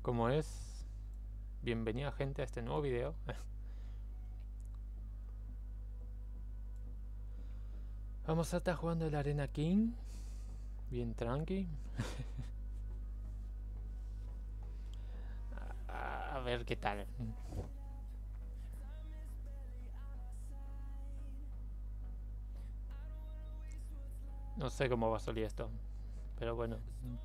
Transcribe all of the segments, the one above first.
Como es, bienvenida gente a este nuevo video. Vamos a estar jugando el Arena King. Bien tranqui. A ver qué tal. No sé cómo va a salir esto. Pero bueno.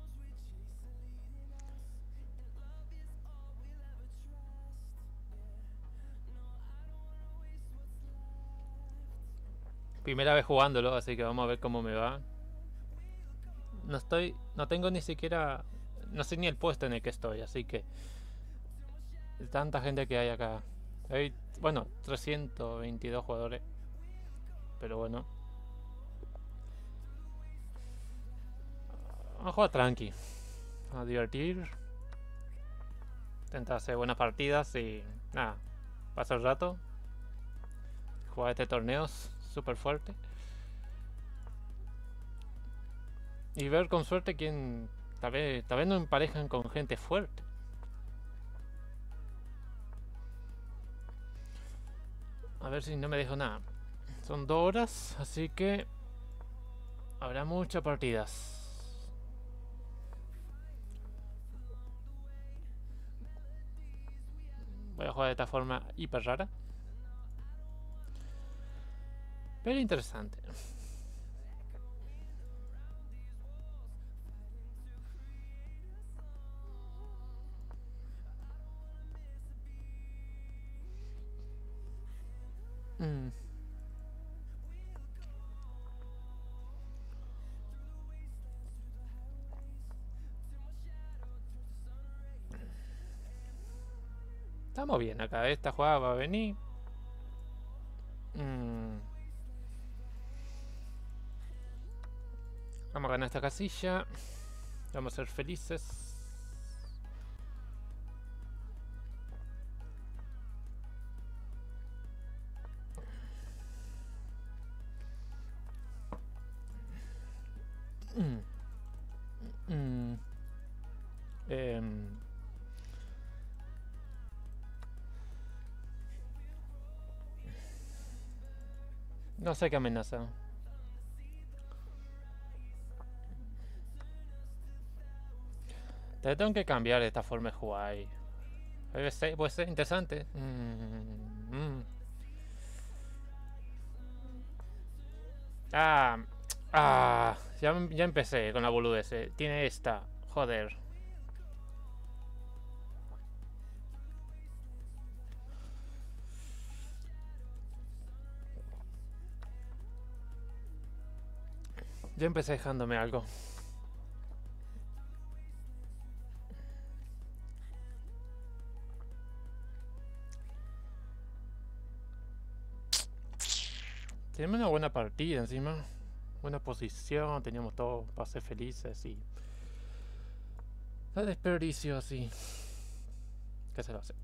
Primera vez jugándolo, así que vamos a ver cómo me va. No tengo ni siquiera, no sé ni el puesto en el que estoy, así que tanta gente que hay acá. Hay, bueno, 322 jugadores, pero bueno, vamos a jugar tranqui, a divertir, intentar hacer buenas partidas y nada, pasar el rato, jugar este torneo súper fuerte y ver con suerte quién, tal vez no emparejan con gente fuerte. A ver si no me dejo nada. Son 2 horas, así que habrá muchas partidas. Voy a jugar de esta forma hiper rara, pero interesante. Mm. Estamos bien acá, esta jugada va a venir. Mm. Vamos a ganar esta casilla. Vamos a ser felices. Mm. Mm. Em. No sé qué amenaza. Tengo que cambiar esta forma de jugar. Puede ser interesante. Ah, ya empecé con la boludez. Tiene esta. Joder. Ya empecé dejándome algo. Tenemos una buena partida encima. Buena posición. Teníamos todo para ser felices y... El desperdicio así. ¿Qué se lo hace?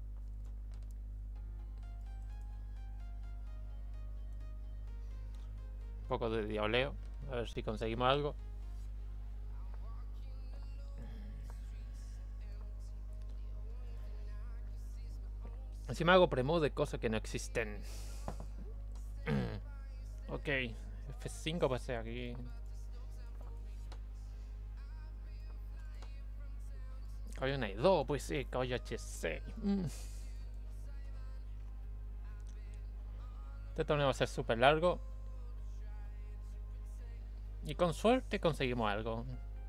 Un poco de diableo. A ver si conseguimos algo. Encima hago premo de cosas que no existen. Ok. F5 pasé aquí. Caballo en 2, pues sí, caballo H6. Este torneo va a ser súper largo. Y con suerte conseguimos algo.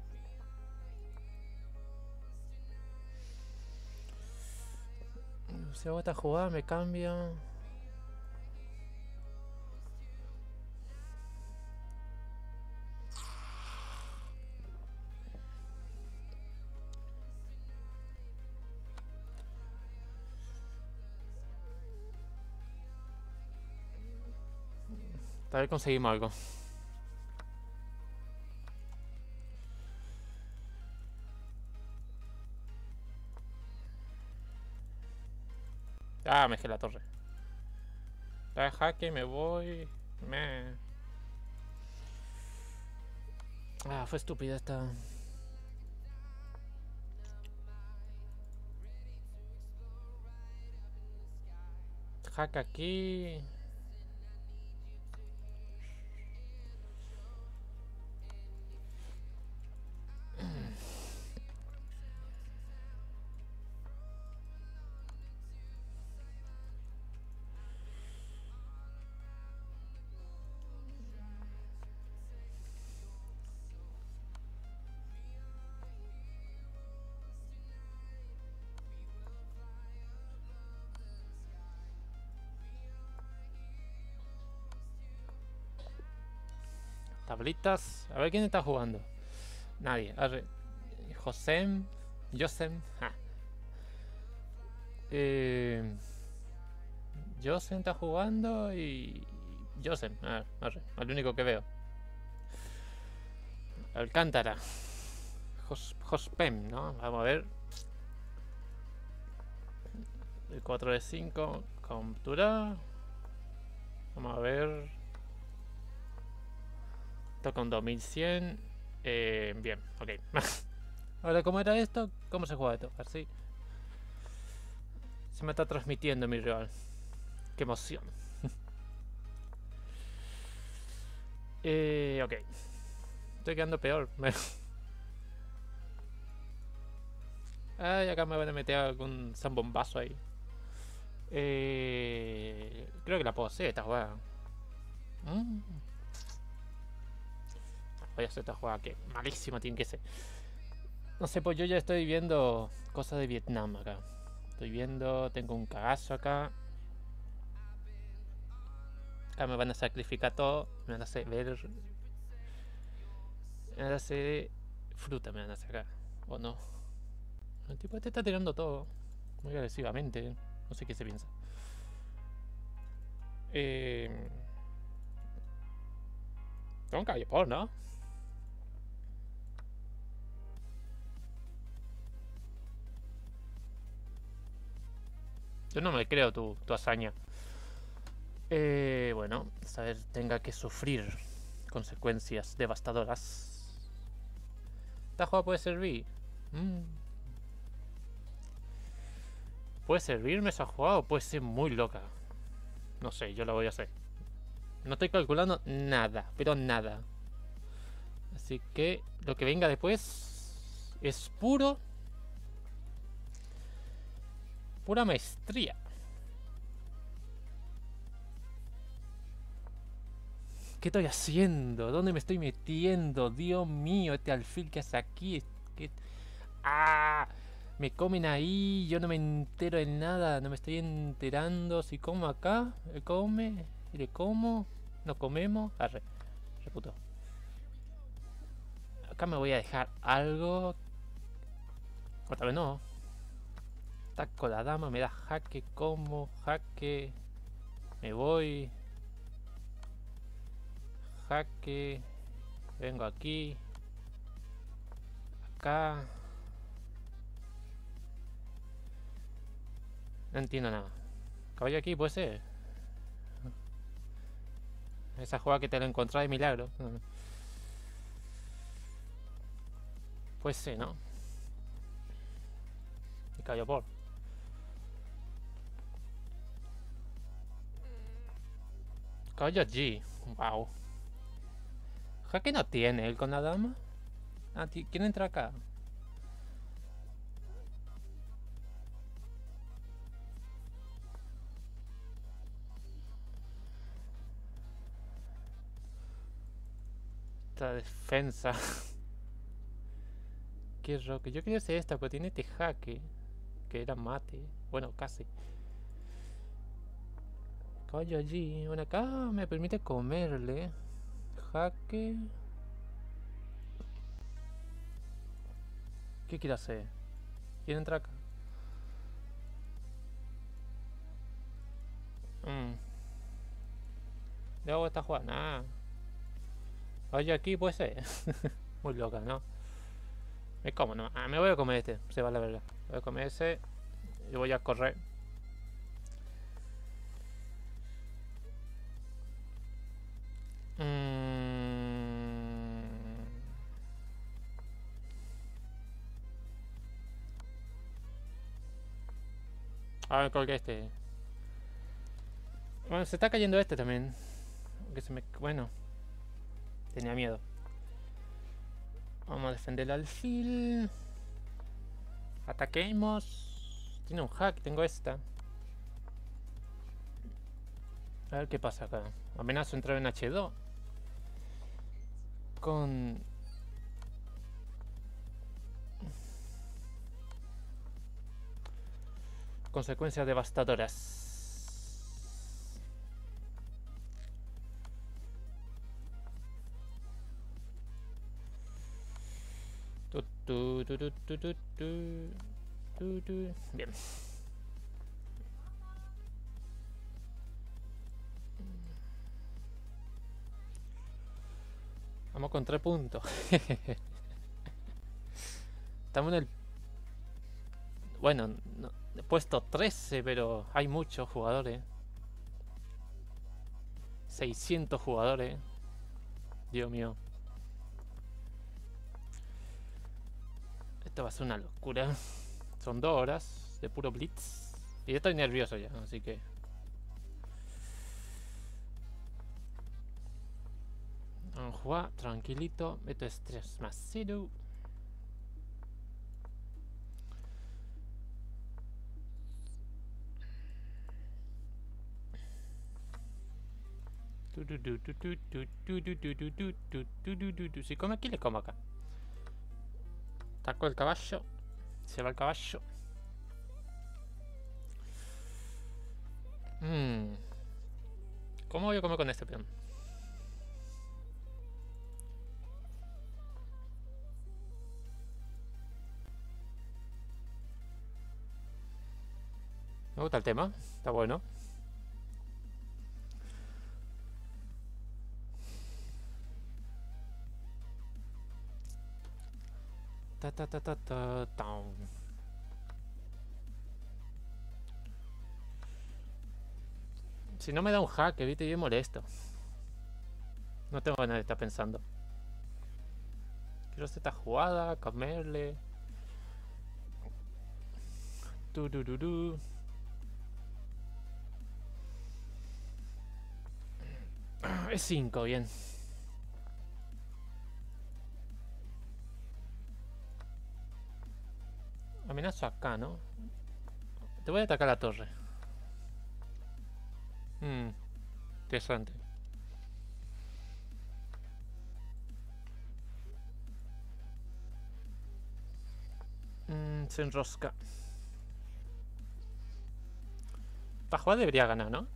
Si hago esta jugada me cambia. Tal vez conseguimos algo. Ah, me dejé la torre. Da jaque, me voy. Ah, fue estúpida esta. hack aquí. Tablitas. A ver quién está jugando. Nadie. Arre. Josem. Josem. Ah. Josem está jugando y... Josem. Arre. Al único que veo. Alcántara. Jospem, ¿no? Vamos a ver. El 4 de 5. Captura. Vamos a ver. Toca un 2100. Bien, ok. Ahora, ¿cómo era esto? ¿Cómo se juega esto? Así. Se me está transmitiendo mi rival. Qué emoción. Ok. Estoy quedando peor. Ay, acá me van a meter algún zambombazo ahí. Creo que la puedo hacer esta jugada. Voy a hacer esta jugada que malísima tiene que ser. No sé, pues yo ya estoy viendo cosas de Vietnam acá. Estoy viendo, tengo un cagazo acá. Acá me van a sacrificar todo. Me van a hacer ver. Me van a hacer fruta, me van a sacar. ¿O no? El tipo este está tirando todo. Muy agresivamente. No sé qué se piensa. Tengo un caballo por, ¿no? Yo no me creo tu hazaña. Bueno, saber tenga que sufrir consecuencias devastadoras. Esta jugada puede servir. ¿Puede servirme esa jugada o puede ser muy loca? No sé, yo la voy a hacer. No estoy calculando nada, pero nada. Así que lo que venga después es pura maestría. ¿Qué estoy haciendo? ¿Dónde me estoy metiendo? Dios mío, este alfil que hace aquí. ¡Ah! Me comen ahí, yo no me entero de nada, no me estoy enterando. Si como acá, él come, le como, nos comemos. Arre, reputo. Acá me voy a dejar algo. Otra vez no. Taco la dama, me da jaque, como, jaque. Me voy. Jaque. Vengo aquí. Acá. No entiendo nada. Caballo aquí, puede ser. Esa jugada que te la encontrás de milagro. Puede ser, ¿no? Y caballo por. Caballo allí. Wow. Jaque no tiene él con la dama. Ah, ¿quién entra acá? Esta defensa. Qué roque. Yo quería hacer esta, pero tiene este jaque. Que era mate. Bueno, casi. Caballo allí. Bueno, acá me permite comerle. Jaque. ¿Qué quiere hacer? ¿Quiere entrar acá? ¿Le hago esta jugada? Nah. Oye, aquí puede ser. Muy loca, ¿no? Me como, no. Me voy a comer este. Se va la verga. Voy a comer ese. Y voy a correr. A ver, colgué este. Bueno, se está cayendo este también. Aunque se me... Bueno, tenía miedo. Vamos a defender el alfil. Ataquemos. Tiene un hack, tengo esta. A ver qué pasa acá. Amenazo entrar en H2. Con... consecuencias devastadoras. Bien. Vamos con 3 puntos. Estamos en el... Bueno, no, he puesto 13, pero hay muchos jugadores. 600 jugadores. Dios mío. Esto va a ser una locura. Son 2 horas de puro blitz. Y yo estoy nervioso ya, así que... Vamos a jugar tranquilito. Meto estrés más 0. Si come aquí, le como acá. Taco el caballo. Se va el caballo. ¿Cómo voy a comer con este peón? Me gusta el tema. Está bueno. Si no me da un hack, viste, yo molesto. No tengo ganas de estar pensando. Quiero hacer esta jugada, comerle. Turururu. Es 5, bien. Amenazo acá, ¿no? Te voy a atacar la torre. Interesante. Se enrosca. Esta jugada debería ganar, ¿no?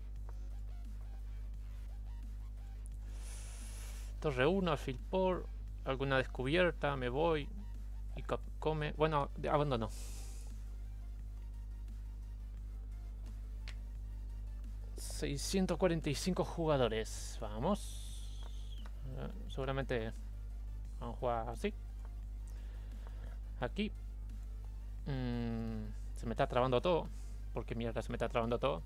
Torre 1, alfil por. Alguna descubierta, me voy. Y come. Bueno, abandono. ...645 jugadores. Vamos. Seguramente vamos a jugar así. Aquí. Se me está trabando todo. Porque mierda, se me está trabando todo.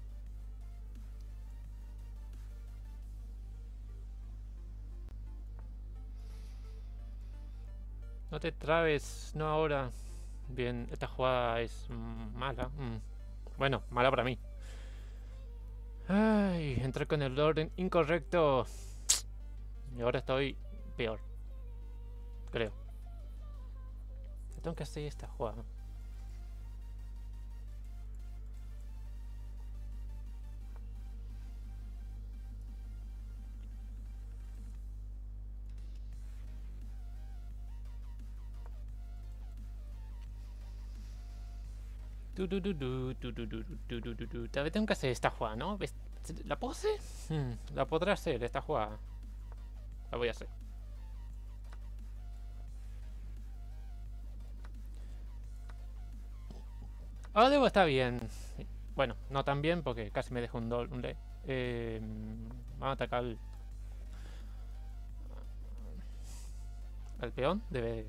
No te trabes, no ahora. Bien, esta jugada es mala. Bueno, mala para mí. Ay, entré con el orden incorrecto. Y ahora estoy peor. Creo. Tengo que hacer esta jugada. Tal vez tengo que hacer esta jugada, ¿no? ¿La puedo hacer? La podré hacer, esta jugada. La voy a hacer. Ahora debo estar bien. Bueno, no tan bien porque casi me dejo un le. Vamos a atacar al peón. Debe...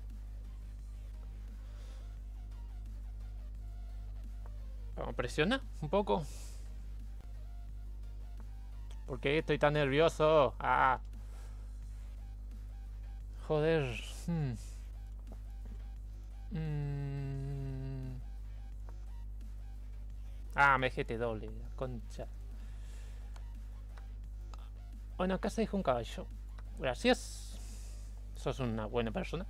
Vamos a presionar un poco. ¿Por qué estoy tan nervioso? Ah. Joder. Ah, me GT doble, concha. Bueno, acá se dejó un caballo. Gracias. Sos una buena persona.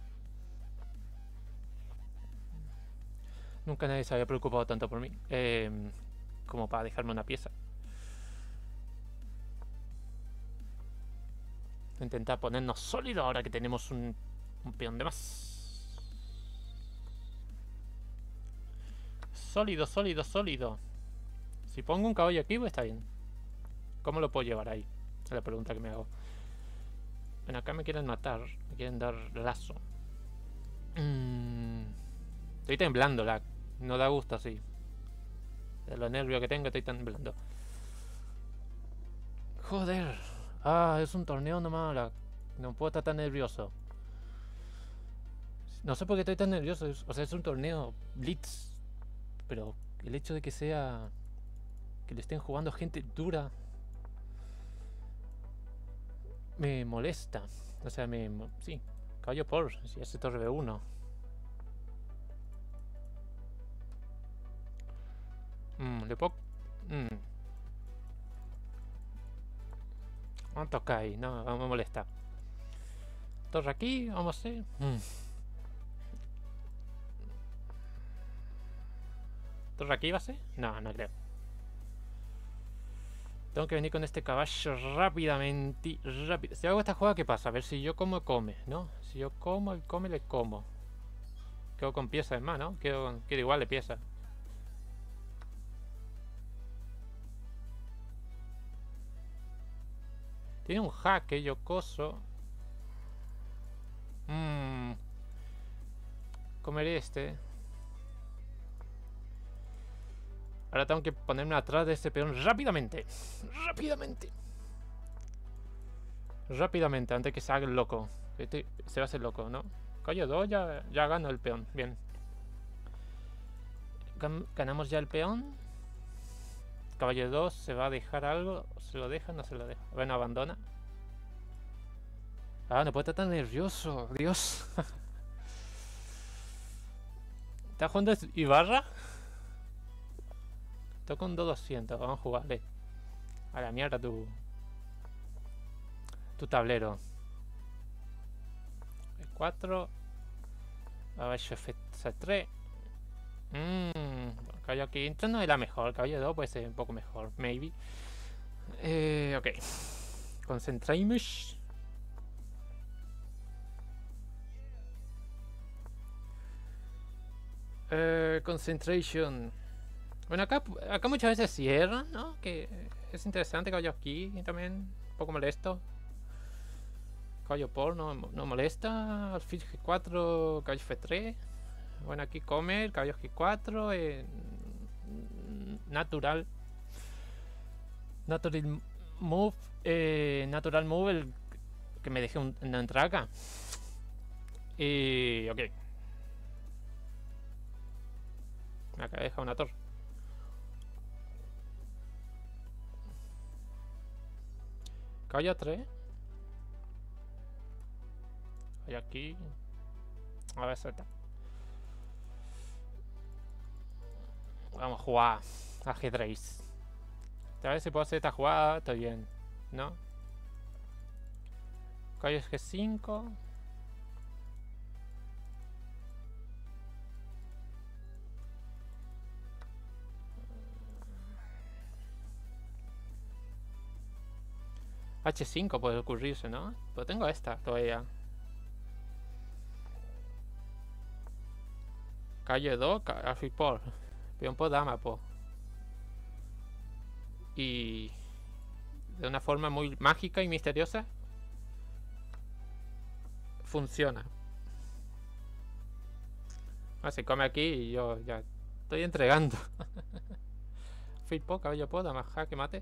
Nunca nadie se había preocupado tanto por mí. Como para dejarme una pieza. Intentar ponernos sólido ahora que tenemos un peón de más. Sólido, sólido, sólido. Si pongo un caballo aquí, pues está bien. ¿Cómo lo puedo llevar ahí? Es la pregunta que me hago. Bueno, acá me quieren matar. Me quieren dar lazo. Estoy temblando, no da gusto así. De los nervios que tengo estoy temblando. Joder. Ah, es un torneo nomás. No puedo estar tan nervioso. No sé por qué estoy tan nervioso. O sea, es un torneo Blitz. Pero el hecho de que sea... que le estén jugando gente dura... me molesta. O sea, sí. Caballo por... si hace torre B1. Le puedo... No toca ahí, no me molesta. Torre aquí, vamos a hacer. ¿Torre aquí va a ser? No, no creo. Tengo que venir con este caballo rápidamente. Si hago esta jugada, ¿qué pasa? A ver si yo como, come, ¿no? Si yo como, el come, le como. Quedo con pieza en mano, quedo igual de pieza. Tiene un jaque, yo coso. Comeré este. Ahora tengo que ponerme atrás de este peón rápidamente. Rápidamente. Rápidamente, antes que se haga el loco. Se va a hacer loco, ¿no? Caballo 2 ya gano el peón. Bien. Ganamos ya el peón. Caballo 2 se va a dejar algo. ¿Se lo deja? No se lo deja. Bueno, abandona. Ah, no puede estar tan nervioso. Dios. ¿Está jugando Ibarra? Toca un 200. Vamos a jugarle. A la mierda tu tablero. E4. Caballo F3. Caballo aquí. Esto no es la mejor. Caballo 2 puede ser un poco mejor. Maybe. Ok. Concentramos. Concentration. Bueno, acá muchas veces cierran, ¿no? Que es interesante. Caballo aquí también. Un poco molesto. Caballo por no molesta. Alfil G4. Caballo F3. Bueno, aquí comer. Caballo G4. Natural move. Natural move. El que me dejé una entrada acá. Ok. Acá deja una torre. Caballo 3. Hay aquí. A ver, Z. Vamos a jugar ajedrez. A ver si puedo hacer esta jugada. Estoy bien, ¿no? Caballo G5. H5 puede ocurrirse, ¿no? Pero tengo esta todavía. Calle 2, alfil por. Peón por dama, po. Y... de una forma muy mágica y misteriosa... funciona. Se come aquí y yo ya estoy entregando. Alfil por, caballo por, dama, jaque, mate.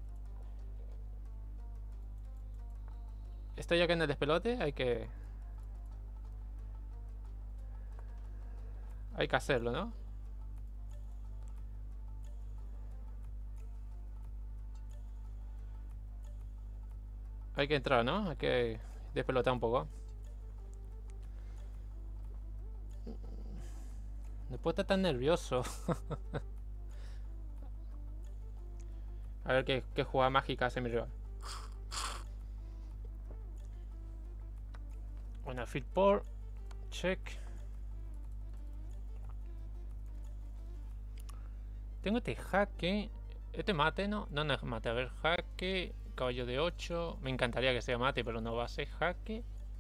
Estoy aquí en el despelote, hay que hacerlo, ¿no? Hay que entrar, ¿no? Hay que despelotar un poco. No puedo estar tan nervioso. A ver qué jugada mágica hace mi rival. Buena field por. Check. Tengo este jaque. Este mate, ¿no? No, no es mate. A ver, jaque. Caballo de 8. Me encantaría que sea mate, pero no va a ser jaque.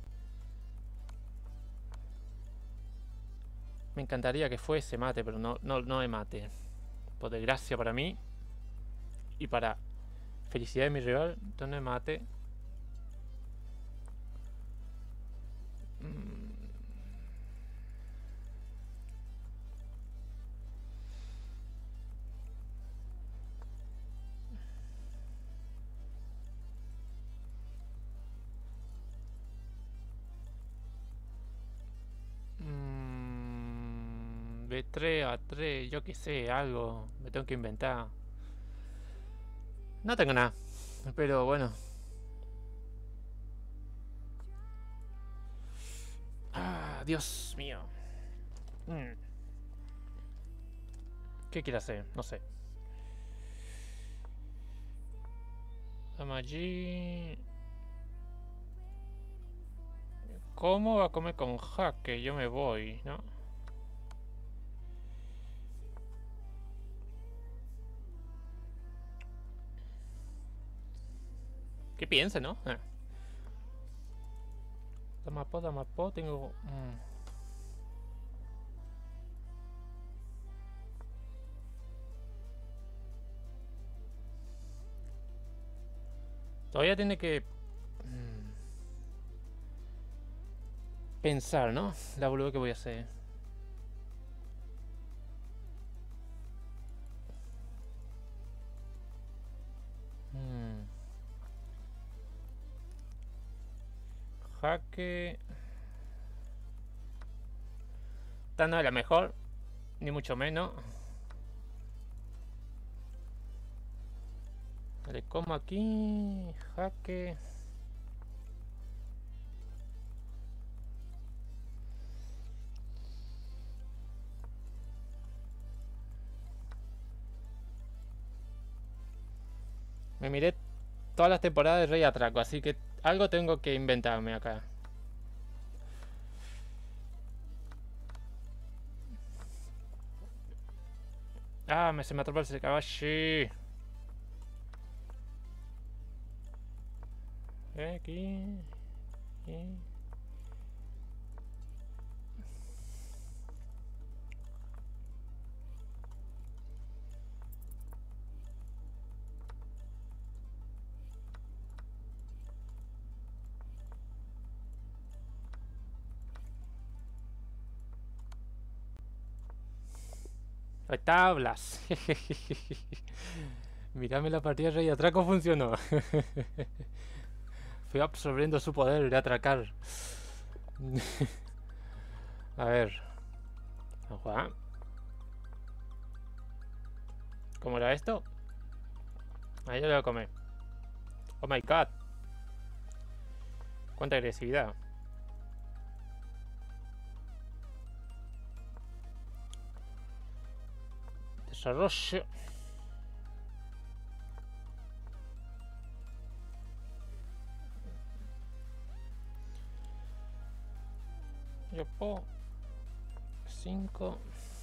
Me encantaría que fuese mate, pero no es mate. Por desgracia para mí. Y para felicidad de mi rival, esto no es mate. B3 A3, yo qué sé, algo. Me tengo que inventar. No tengo nada. Pero bueno. Ah, Dios mío. ¿Qué quiere hacer? No sé. Vamos allí. ¿Cómo va a comer con jaque? Yo me voy, ¿no? ¿Qué piensa, no? Dama po, tengo... Todavía tiene que... pensar, ¿no? La boluda que voy a hacer. Jaque... Esta no es la mejor, ni mucho menos. Le como aquí, jaque. Me miré todas las temporadas de Rey Atraco, así que algo tengo que inventarme acá. Ah, se me atrapa el caballo. Aquí. Tablas. Mírame, la partida de Rey Atraco funcionó. Fui absorbiendo su poder de atracar. A ver. Juan. ¿Cómo era esto? Ahí yo le voy a comer. Oh my god. Cuánta agresividad. Desarrollo. Yo puedo 5.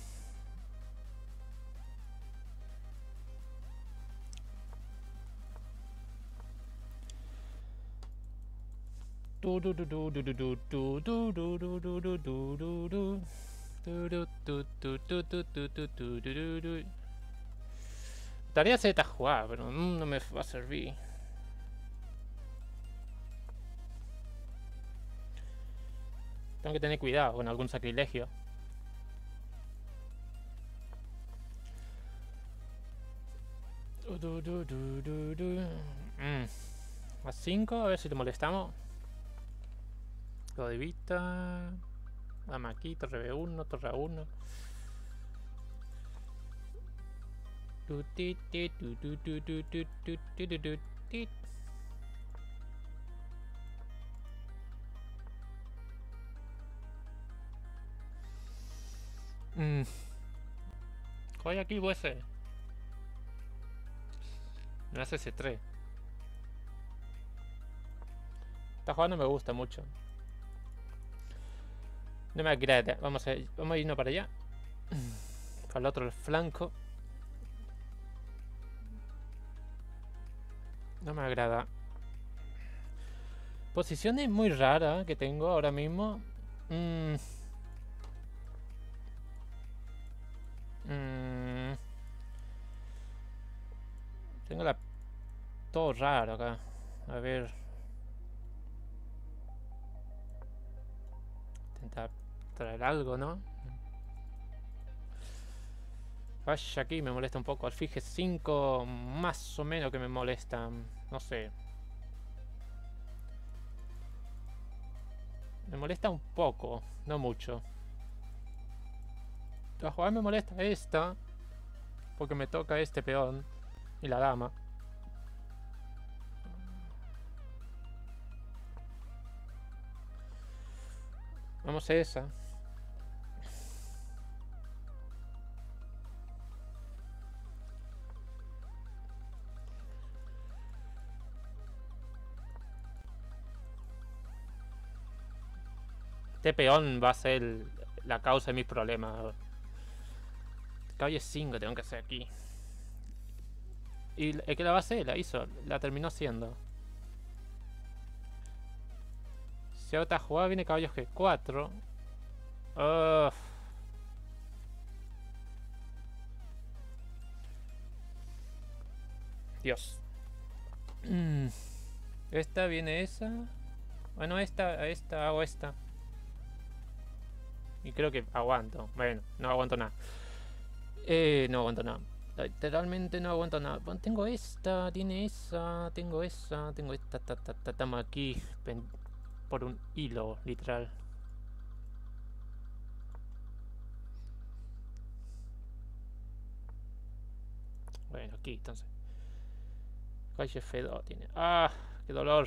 Tarea Z jugar, pero no me va a servir. Tengo que tener cuidado con algún sacrilegio. A 5, a ver si te molestamos. Lo de vista. Dame aquí, torre B1, torre A1. Coge aquí, ese. No hace C3. Esta jugada no me gusta mucho. No me agrada. Vamos a irnos para allá. Para el otro flanco. No me agrada. Posiciones muy raras que tengo ahora mismo. Mm, mm, tengo todo raro acá. A ver. Intentar traer algo, ¿no? Vaya, aquí me molesta un poco. Alfije 5 más o menos que me molestan. No sé. Me molesta un poco, no mucho. A jugar me molesta esta. Porque me toca este peón. Y la dama. Vamos a esa. Este peón va a ser la causa de mis problemas. Caballo 5 tengo que hacer aquí. Y el que la va a hacer, la hizo. La terminó haciendo. Si hago esta jugada viene caballo G4. Ugh. Dios. Esta viene esa. Bueno, esta hago esta. Y creo que aguanto. Bueno, no aguanto nada. No aguanto nada. Literalmente no aguanto nada. Bueno, tengo esta, tiene esa, tengo esta, tengo esta. Estamos aquí por un hilo, literal. Bueno, aquí entonces. Calle F2 tiene. ¡Ah! ¡Qué dolor!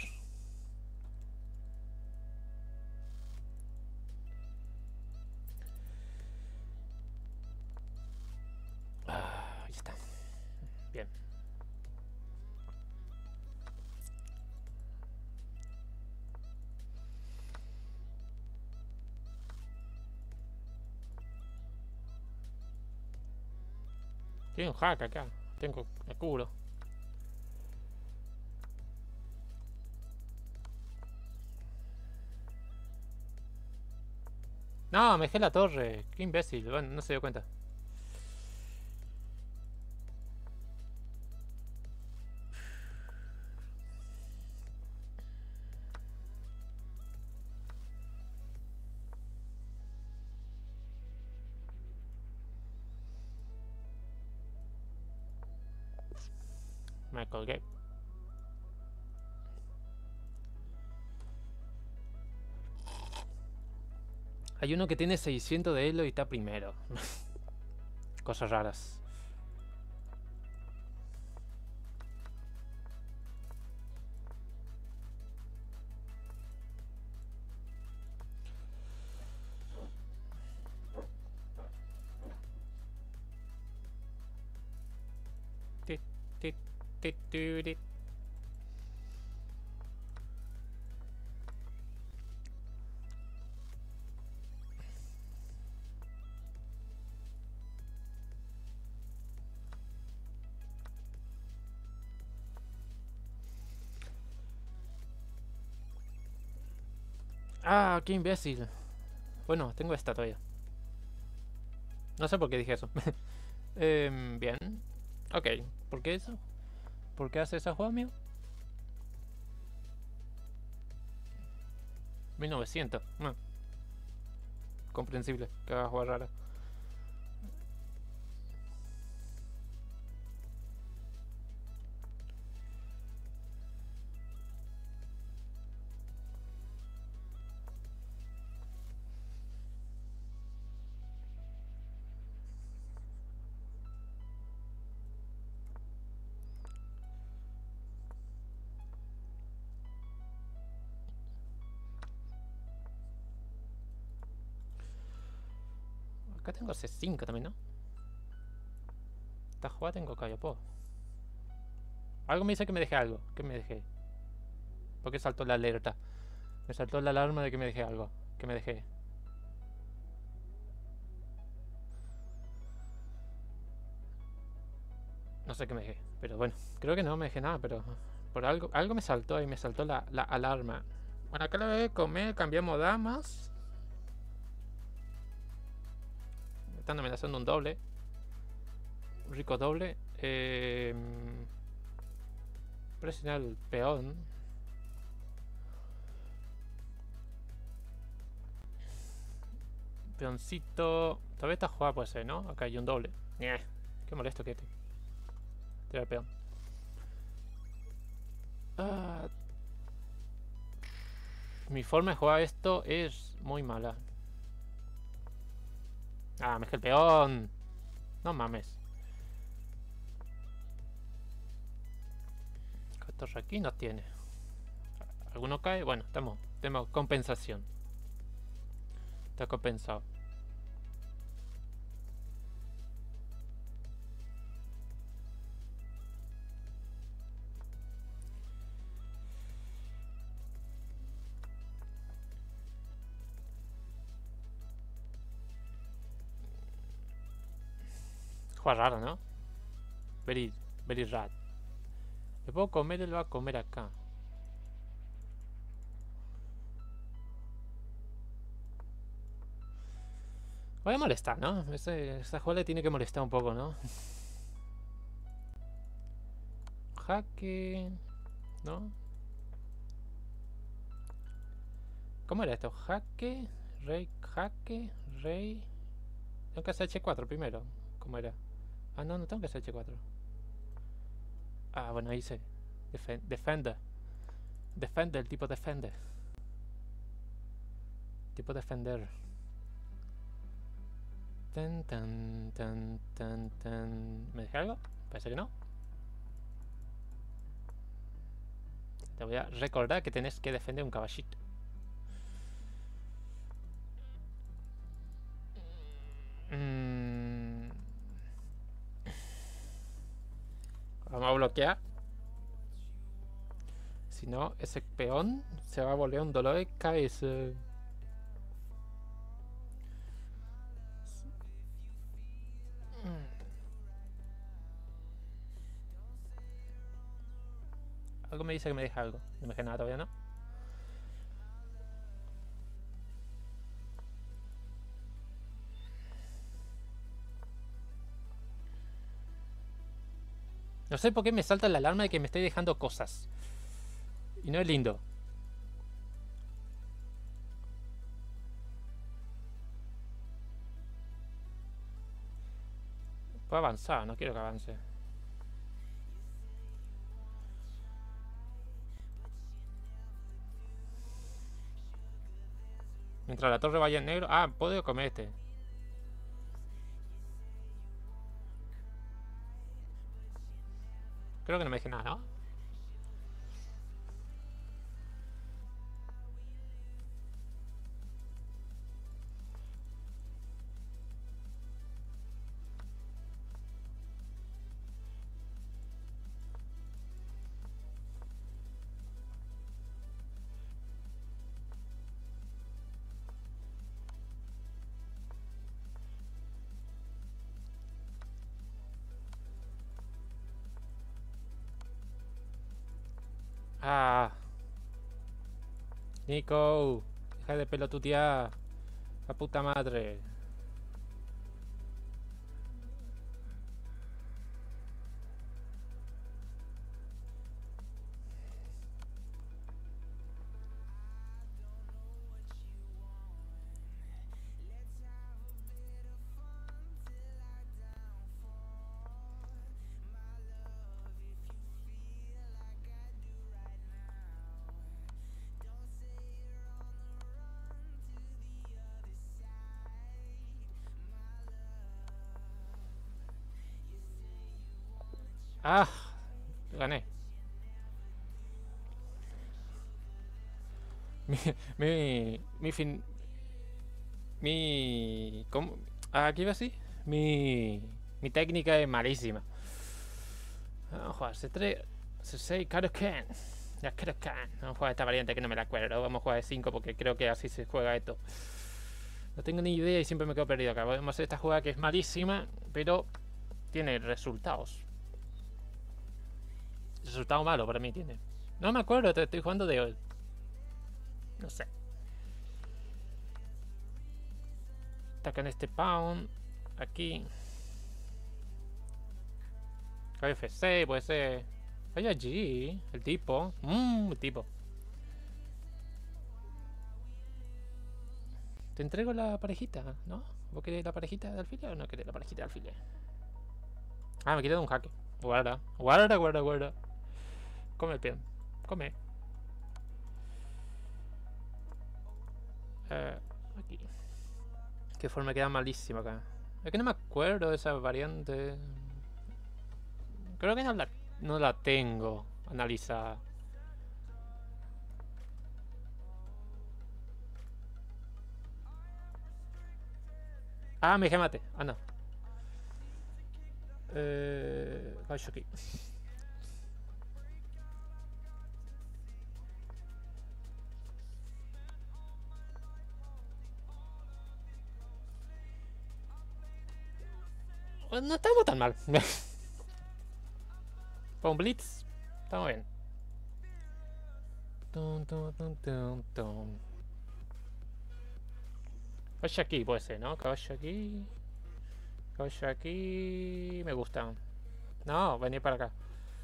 Ahí está. Bien. Tiene un hack acá. Tengo. Me cubro. No, me dejé la torre. Qué imbécil. Bueno, no se dio cuenta. Me colgué. Hay uno que tiene 600 de elo y está primero. Cosas raras. Tit, tit, tit, tit. Ah, qué imbécil. Bueno, tengo esta todavía. No sé por qué dije eso. Bien. Ok. ¿Por qué eso? ¿Por qué hace esa jugada, amigo? 1900. Comprensible que haga jugar rara. Acá tengo C5 también, ¿no? Esta jugada tengo Callapó. Algo me dice que me dejé algo. ¿Qué me dejé? ¿Por qué saltó la alerta? Me saltó la alarma de que me dejé algo. ¿Qué me dejé? No sé qué me dejé, pero bueno, creo que no me dejé nada, pero por algo me saltó y me saltó la alarma. Bueno, acá la voy a comer, cambiamos damas. Me están amenazando un doble. Un rico doble. Presionar el peón. Peoncito. Todavía esta jugada puede ser, ¿no? Acá hay un doble. Qué molesto que este. Tira el peón. Mi forma de jugar esto es muy mala. Me dejé el peón. No mames. Estos aquí no tiene. ¿Alguno cae? Bueno, tenemos compensación. Está compensado. Juega raro, ¿no? Very raro. Le puedo comer, él va a comer acá. Voy a molestar, ¿no? Esta jugada le tiene que molestar un poco, ¿no? Jaque... ¿no? ¿Cómo era esto? Jaque... jaque... rey... Tengo que hacer H4 primero. ¿Cómo era? No tengo que hacer H4. Bueno, ahí hice. Defender. Defender, tipo defender. Tipo defender. ¿Me dejé algo? Parece que no. Te voy a recordar que tenés que defender un caballito. Vamos a bloquear. Si no, ese peón se va a volver un dolor de cabeza. Algo me dice que me deja algo. No me deja nada todavía, ¿no? No sé por qué me salta la alarma de que me estoy dejando cosas. Y no es lindo. Puedo avanzar, no quiero que avance. Mientras la torre vaya en negro... puedo comer este. Creo que no me dejé nada, ¿no? Nico, deja de pelotutear. La puta madre. Gané. ¿Cómo? ¿Qué iba así? Mi técnica es malísima. Vamos a jugar C6 Karoken. Ya Karoken. Vamos a jugar esta variante que no me la acuerdo. Vamos a jugar de 5 porque creo que así se juega esto. No tengo ni idea y siempre me quedo perdido acá. Vamos a hacer esta jugada que es malísima, pero tiene resultados. resultado malo para mí tiene. No me acuerdo, estoy jugando de... No sé. Atacan este pound. Aquí. KFC, puede ser. Hay allí, el tipo. El tipo. Te entrego la parejita, ¿no? ¿Vos querés la parejita de alfiler o no querés la parejita de alfiler? Ah, me quiere dar un jaque. Guarda, guarda, guarda, guarda. Come el peón. Come. Aquí. Qué forma queda malísima acá. Es que no me acuerdo de esa variante. Creo que no la tengo analizada. Ah, me dejé mate. Ah, no. Caballo aquí. No estamos tan mal. Para un blitz, estamos bien. Caballo aquí puede ser, ¿no? Caballo aquí. Caballo aquí. Me gusta. No, venir para acá.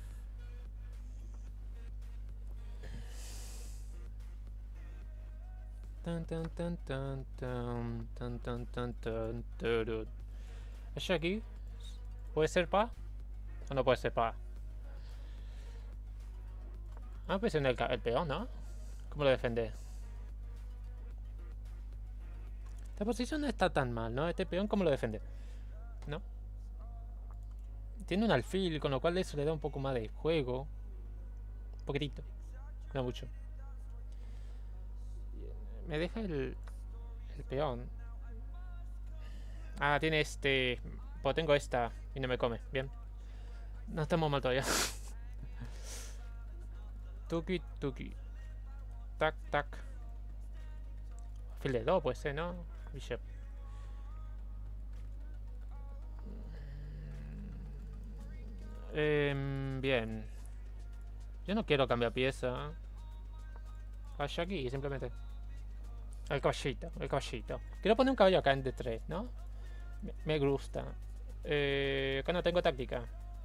Caballo aquí. ¿Puede ser pa? ¿O no puede ser pa? Ah, pues en el peón, ¿no? ¿Cómo lo defiende? Esta posición no está tan mal, ¿no? Este peón, ¿cómo lo defiende? ¿No? Tiene un alfil, con lo cual eso le da un poco más de juego. Un poquitito. No mucho. Me deja el peón. Ah, tiene este... Pues tengo esta y no me come. Bien. No estamos mal todavía. Tuki, tuki. Tac, tac. Alfil de 2 puede ser, ¿no? Bishop. Bien. Yo no quiero cambiar pieza. Caballo aquí, simplemente. El caballito, el caballito. Quiero poner un caballo acá en D3, ¿no? Me gusta. Acá no tengo táctica.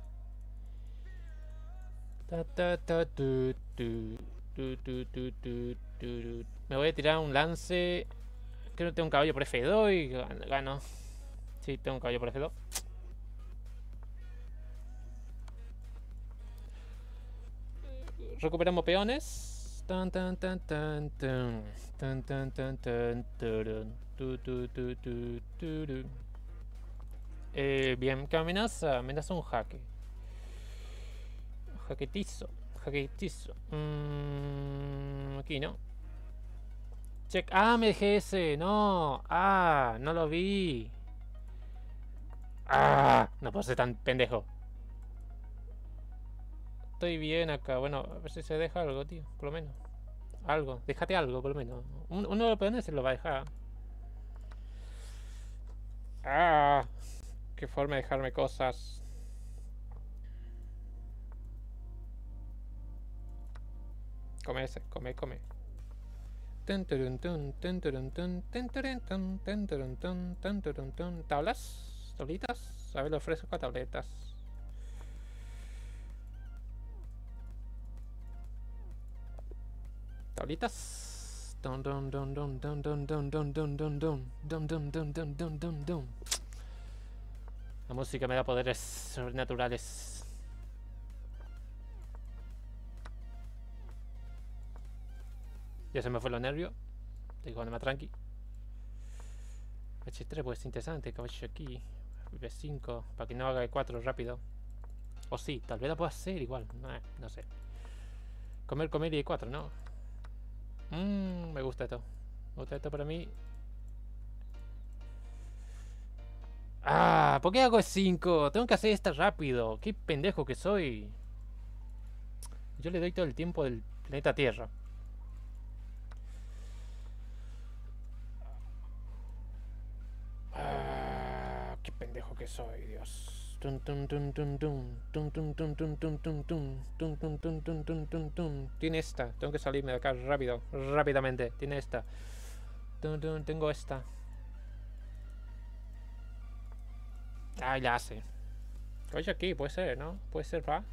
Me voy a tirar un lance. Creo que tengo un caballo por F2 y gano. Sí, tengo un caballo por F2. Recuperamos peones. Tan tan tan tan tan tan tan tan tan bien, ¿qué amenaza? Amenaza un jaque. Jaquetizo. Jaquetizo. Aquí no. Check. Ah, me dejé ese. No. Ah, no lo vi. Ah, no puedo ser tan pendejo. Estoy bien acá. Bueno, a ver si se deja algo, tío. Por lo menos. Algo. Déjate algo, por lo menos. Uno de los peones se lo va a dejar. Ah, qué forma de dejarme cosas. Come ese, come, come. ¿Tablas? ¿Tablitas? A ver, le ofrezco a tabletas. Tablitas. La música me da poderes sobrenaturales. Ya se me fue los nervios. Estoy jugando más tranqui. H3 puede ser interesante. Caballo aquí. B5. Para que no haga E4 rápido. O sí, tal vez la pueda hacer igual. No sé. Comer, comer y E4, ¿no? Me gusta esto. Me gusta esto para mí. Ah, ¿por qué hago E5? Tengo que hacer esta rápido. Qué pendejo que soy. Yo le doy todo el tiempo del planeta Tierra. Qué pendejo que soy, Dios. Tiene esta. Tengo que salirme de acá rápido. Rápidamente. Tiene esta. Tengo esta. Ah, ya hace. Oye, aquí puede ser, ¿no? Puede ser, va.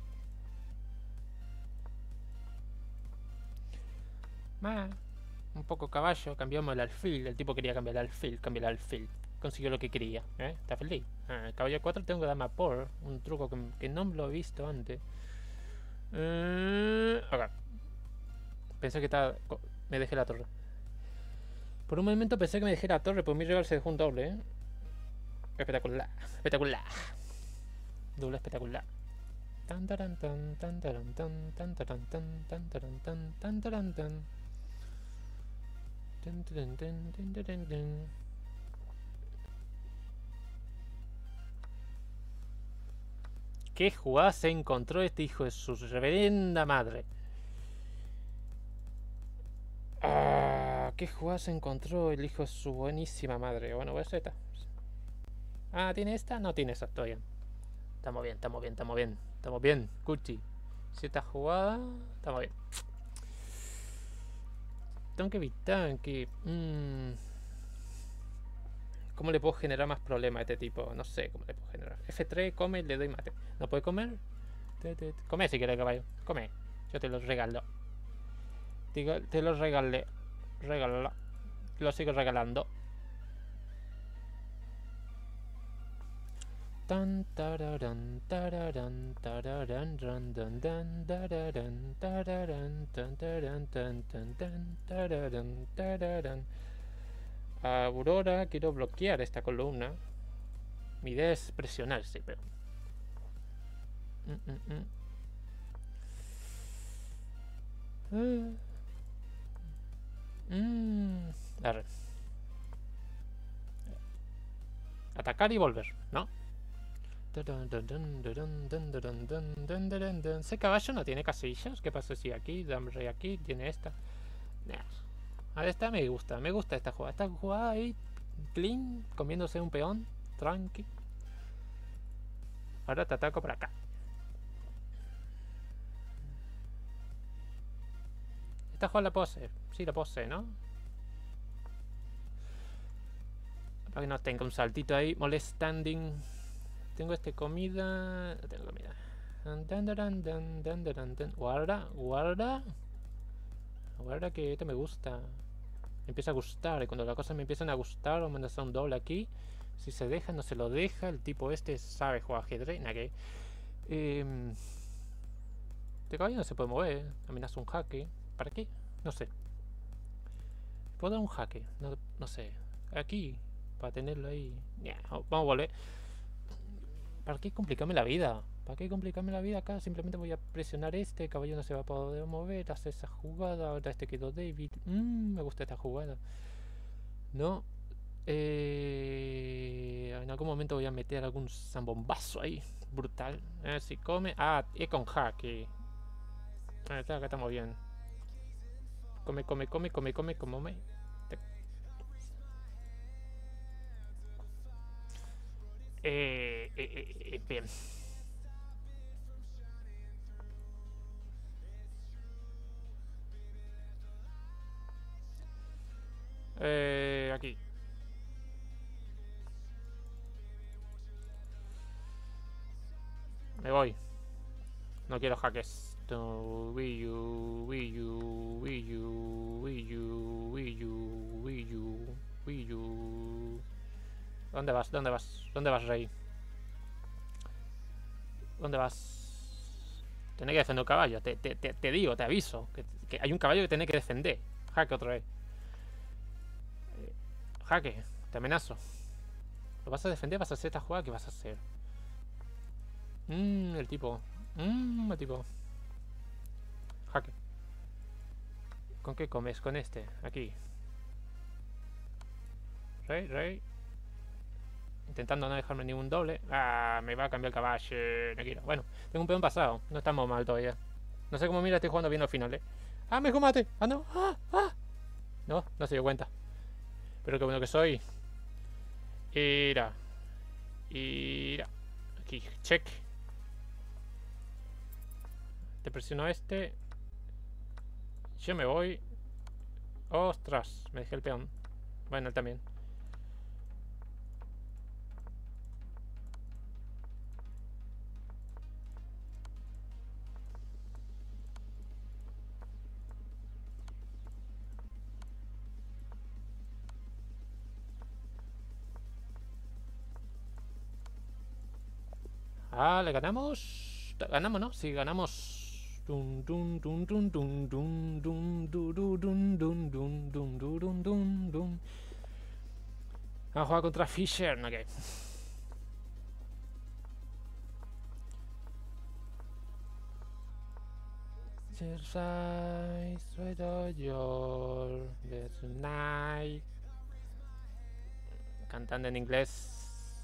Un poco caballo. Cambiamos el alfil. El tipo quería cambiar el alfil. Cambiar el alfil. Consiguió lo que quería, ¿eh? Está feliz. El caballo 4 tengo que darme a por. Un truco que no lo he visto antes. Acá. Pensé que estaba... Me dejé la torre. Por un momento pensé que me dejé la torre, pero mi rival se dejó un doble, ¿eh? Espectacular. Espectacular. Doble espectacular. Tan taran tan tan taran tan tan taran tan tan taran tan tan taran tan. Tan tan tan tan taran tan. ¿Qué jugada se encontró este hijo de su reverenda madre? ¿Qué jugada se encontró el hijo de su buenísima madre? Bueno, voy a hacer esta. Ah, ¿tiene esta? No tiene esa, estoy bien. Estamos bien, estamos bien, estamos bien. Estamos bien, Cuchi. Si esta jugada, estamos bien. Tengo que evitar que... ¿Cómo le puedo generar más problemas a este tipo? No sé cómo le puedo generar. F3, come y le doy mate. ¿No puede comer? Come si quieres, caballo. Come. Yo te lo regalo. Te lo regalé. Regálalo. Lo sigo regalando. Tan tararan tararan tararan ran dan dan tararan tararan tan taran tan tan tan tararan tararan. Aurora, quiero bloquear esta columna. Mi idea es presionarse, pero... Arre. Atacar y volver, ¿no? Ese caballo no tiene casillas. ¿Qué pasa si aquí, dame rey aquí, tiene esta? A esta me gusta esta jugada. Esta jugada ahí, clean, comiéndose un peón, tranqui. Ahora te ataco por acá. Esta jugada la puedo hacer. Sí, la puedo hacer, ¿no? Para que no tenga un saltito ahí molestanding. Tengo comida. No tengo comida. Guarda, guarda. Guarda que esto me gusta. Me empieza a gustar. Y cuando las cosas me empiezan a gustar, vamos a hacer un doble aquí. Si se deja, no se lo deja. El tipo este sabe jugar ajedrez. Este caballo no se puede mover. Amenaza un jaque. ¿Para qué? No sé. ¿Puedo dar un jaque? No sé. Aquí. Para tenerlo ahí. Vamos a volver. ¿Para qué complicarme la vida? ¿Para qué complicarme la vida acá? Simplemente voy a presionar este. El caballo no se va a poder mover. Hace esa jugada. Ahora quedó David. Me gusta esta jugada. No. En algún momento voy a meter algún zambombazo ahí. Brutal. A ver si come. Ah, es con jaque. Acá estamos bien. Come. Bien. Aquí. Me voy. No quiero jaques. Wii U. ¿Dónde vas, rey? ¿Dónde vas? Tenés que defender un caballo. Te digo, te aviso. Que hay un caballo que tenés que defender. Jaque otra vez. Jaque, te amenazo. ¿Lo vas a defender? ¿Vas a hacer esta jugada? ¿Qué vas a hacer? El tipo. El tipo. Jaque. ¿Con qué comes? Con este. Aquí. Rey. Intentando no dejarme ningún doble. Me va a cambiar el caballo. No quiero. Bueno, tengo un peón pasado. No estamos mal todavía. No sé cómo mira, estoy jugando bien al final, me dejó mate. No. No se dio cuenta. Pero qué bueno que soy. Ira. Aquí aquí, check. Te presiono este. Yo me voy. Ostras, me dejé el peón. Bueno, él también. Ah, le ganamos. Ganamos, ¿no? Sí, ganamos. Dun, dun, dun, dun, dun, dun, dun, dun, dun, dun, dun, dun, dun, dun, dun, dun. A jugar contra Fisher, ¿no? ¿Qué? Cantando en inglés.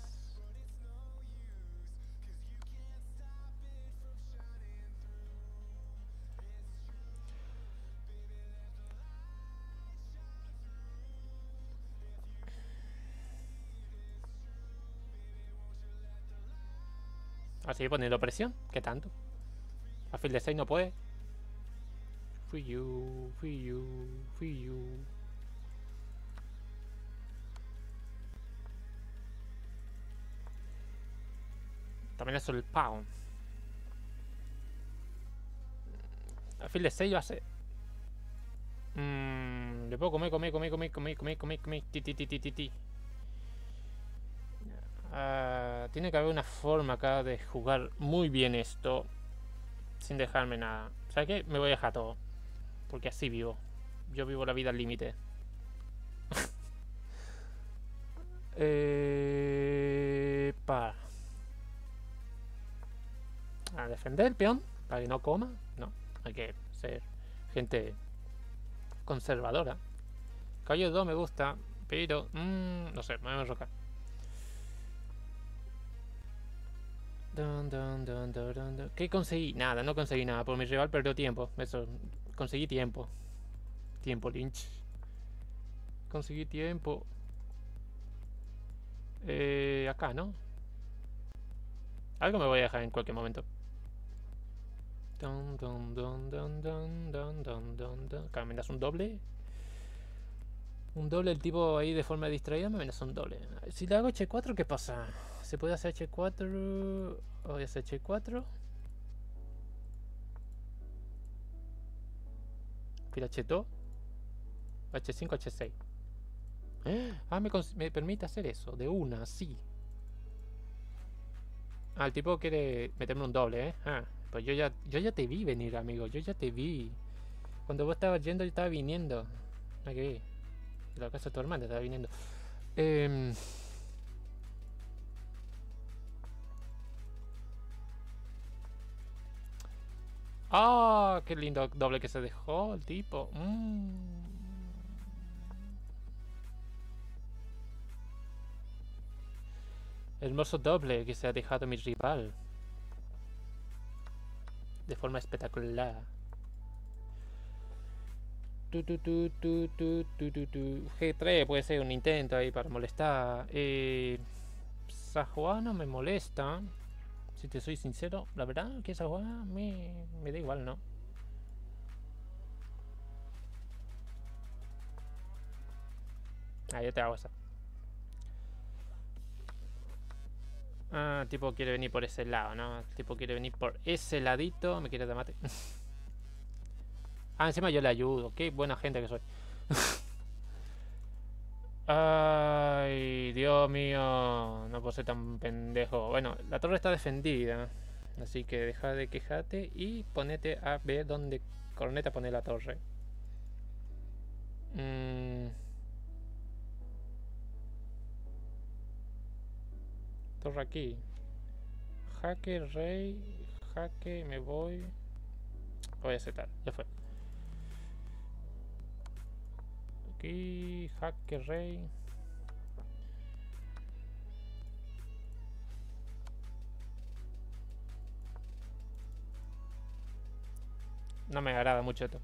Así poniendo presión. ¿Qué tanto? A Field de 6 no puede. Fui you, fui you, fui you. También es el pound. A Field de 6 yo hace. Le puedo comer. Ti. Tiene que haber una forma acá de jugar muy bien esto. Sin dejarme nada. ¿Sabes qué? Me voy a dejar todo. Porque así vivo. Yo vivo la vida al límite. A defender el peón. Para que no coma. No. Hay que ser gente conservadora. Caballo 2 me gusta. Pero... no sé. Me voy a enrocar. ¿Qué conseguí? Nada, no conseguí nada. Por mi rival perdió tiempo. Eso. Conseguí tiempo. Tiempo, Lynch. Conseguí tiempo. Acá, ¿no? Algo me voy a dejar en cualquier momento. Acá me das un doble. Un doble, el tipo ahí de forma distraída me das un doble. Si le hago H4, ¿qué pasa? ¿Se puede hacer H4? Voy a hacer H4. Fila H2. H5, H6. Ah, me permite hacer eso. De una, sí. Ah, el tipo quiere meterme un doble, ¿eh? Ah, pues yo ya te vi venir, amigo. Yo ya te vi. Cuando vos estabas yendo, yo estaba viniendo. No, que vi. De la casa de tu hermana estaba viniendo. Ah, qué lindo doble que se dejó el tipo. Hermoso doble que se ha dejado mi rival. De forma espectacular. G3 puede ser un intento ahí para molestar. Sajuá no me molesta. Si te soy sincero, la verdad que Sajuá me da igual, ¿no? Ah, yo te hago esa. Ah, tipo quiere venir por ese lado, ¿no? Tipo quiere venir por ese ladito. Me quiere de mate. Ah, encima yo le ayudo. Qué buena gente que soy. Ay, Dios mío. No puedo ser tan pendejo. Bueno, la torre está defendida. Así que deja de quejarte y ponete a ver dónde corneta pone la torre. Torre aquí. Jaque, rey. Jaque, me voy. Voy a aceptar, ya fue. Aquí, jaque, rey. No me agrada mucho esto.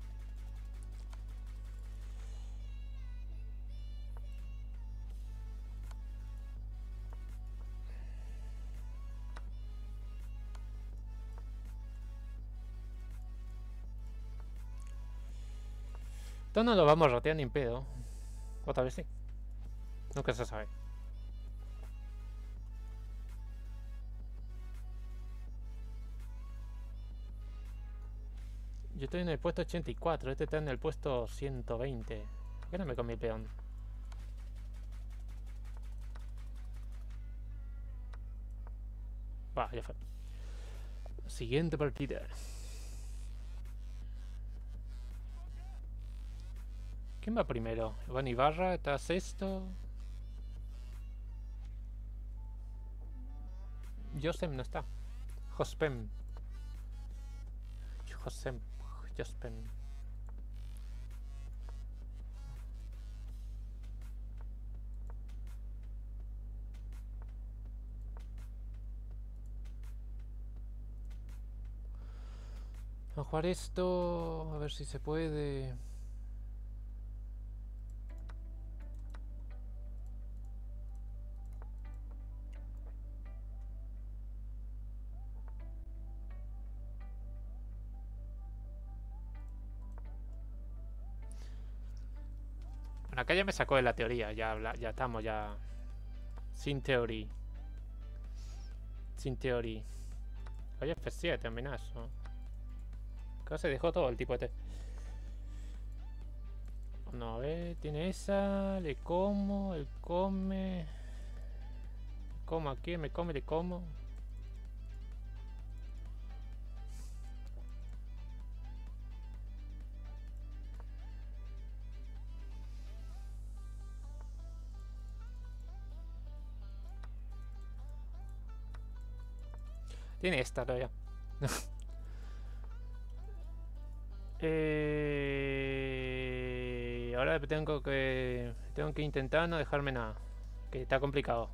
Esto no lo vamos a rotear ni en pedo. O tal vez sí. Nunca se sabe. Yo estoy en el puesto 84. Este está en el puesto 120. ¿Por qué no me comí el peón? Va, ya fue. Siguiente partida. ¿Quién va primero? Iván Ibarra, está sexto. Josem no está. Jospem. Josem. Jospem. Vamos a jugar esto. A ver si se puede. Bueno, acá ya me sacó de la teoría. Ya estamos ya. Sin teoría. Sin teoría. Oye, F7, amenazo. Acá se dejó todo el tipo este. No, a ver, tiene esa. Le como, él come. Le como aquí, me come, le como. Tiene esta todavía. Ahora tengo que intentar no dejarme nada. Que está complicado.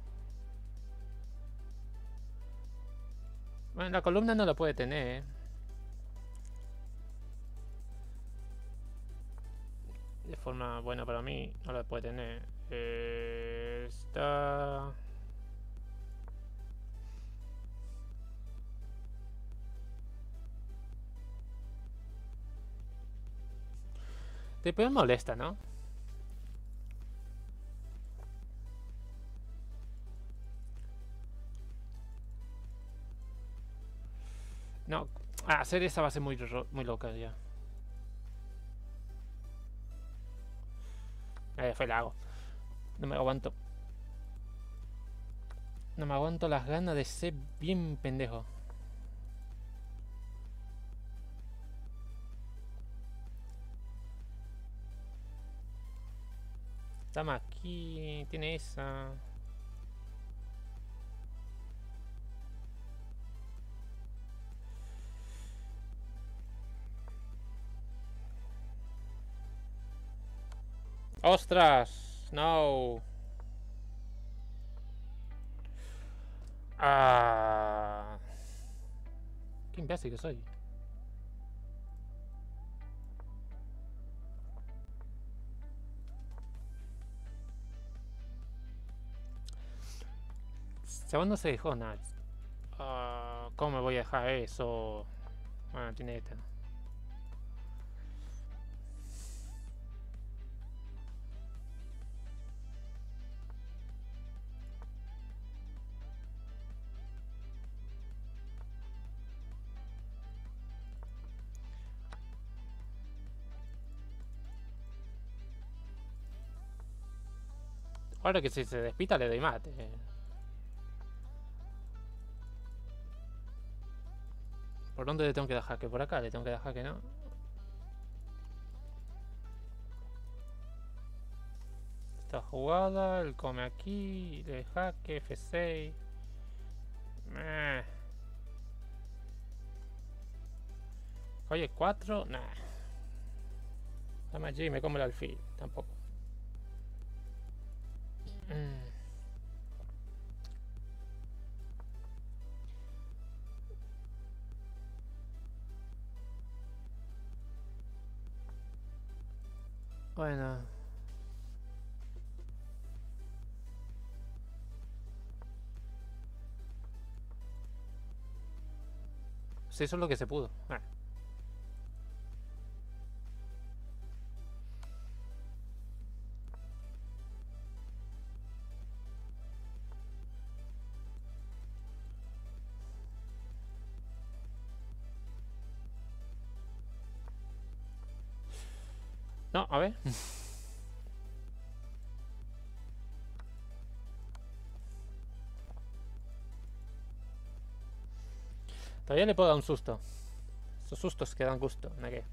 Bueno, la columna no la puede tener, de forma buena para mí. No la puede tener. Está... Después molesta, ¿no? No, hacer esa va a ser muy loca ya. Fue la hago. No me aguanto. No me aguanto las ganas de ser bien pendejo. Estamos aquí. Tiene esa. ¡Ostras! No. Ah. Qué imbécil que soy. Chabón no se dejó nada. ¿Cómo me voy a dejar eso? Bueno, tiene esta. Ahora que si se despita le doy mate. ¿Por dónde le tengo que dar jaque? Por acá le tengo que dar jaque, ¿no? Esta jugada, él come aquí, le jaque, F6. Oye, 4, nah. Dame allí y me come el alfil, tampoco. Bueno. Sí, eso es lo que se pudo. No, a ver. Todavía le puedo dar un susto. Esos sustos que dan gusto, ¿no qué?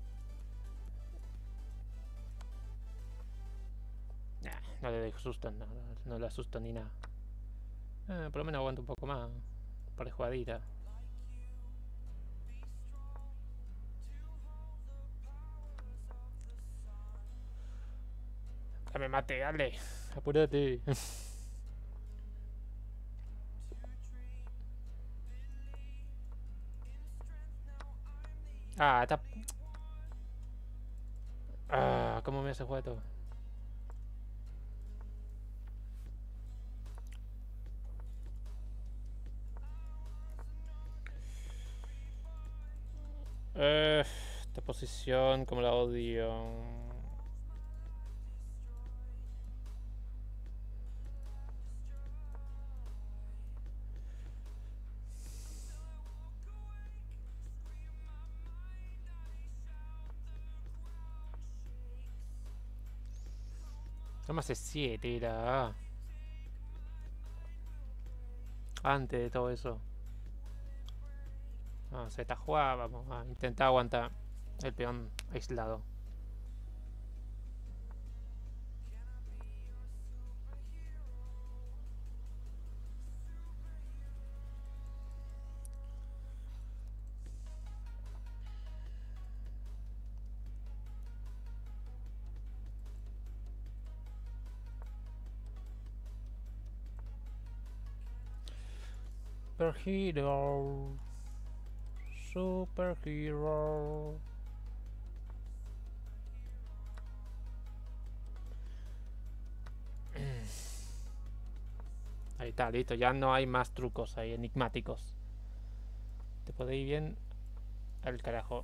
Nah, no le doy susto, no le asusto ni nada. Por lo menos aguanto un poco más. Por jugadita. Dame mate, dale. Apúrate. Ah, está. Ah, ¿cómo me hace jugar todo? Esta posición, como la odio. No me hace 7, era. Antes de todo eso. Vamos a esta jugada, vamos a intentar aguantar el peón aislado. Superhero. Superhero. Ahí está, listo. Ya no hay más trucos ahí, enigmáticos. Te podéis ir bien al carajo.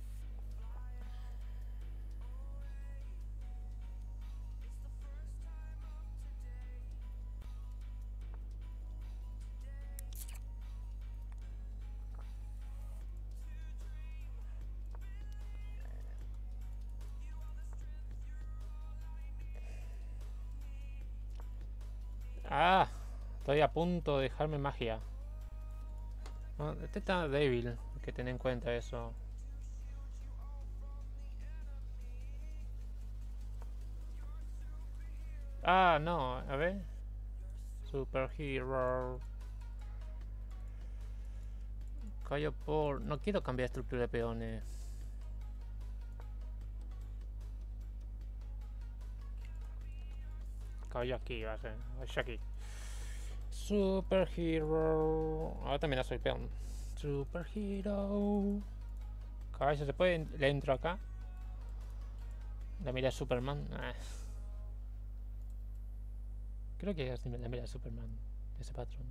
Ah, estoy a punto de dejarme magia. No, este está débil, hay que tener en cuenta eso. Ah, no, a ver. Superhero. Callo por. No quiero cambiar estructura de peones. Caballo aquí va a ser. Caballo aquí. Superhero. Ahora también soy peón. Superhero. Caballo se puede. Le entro acá. La mira Superman. Creo que es la mira Superman. Ese patrón.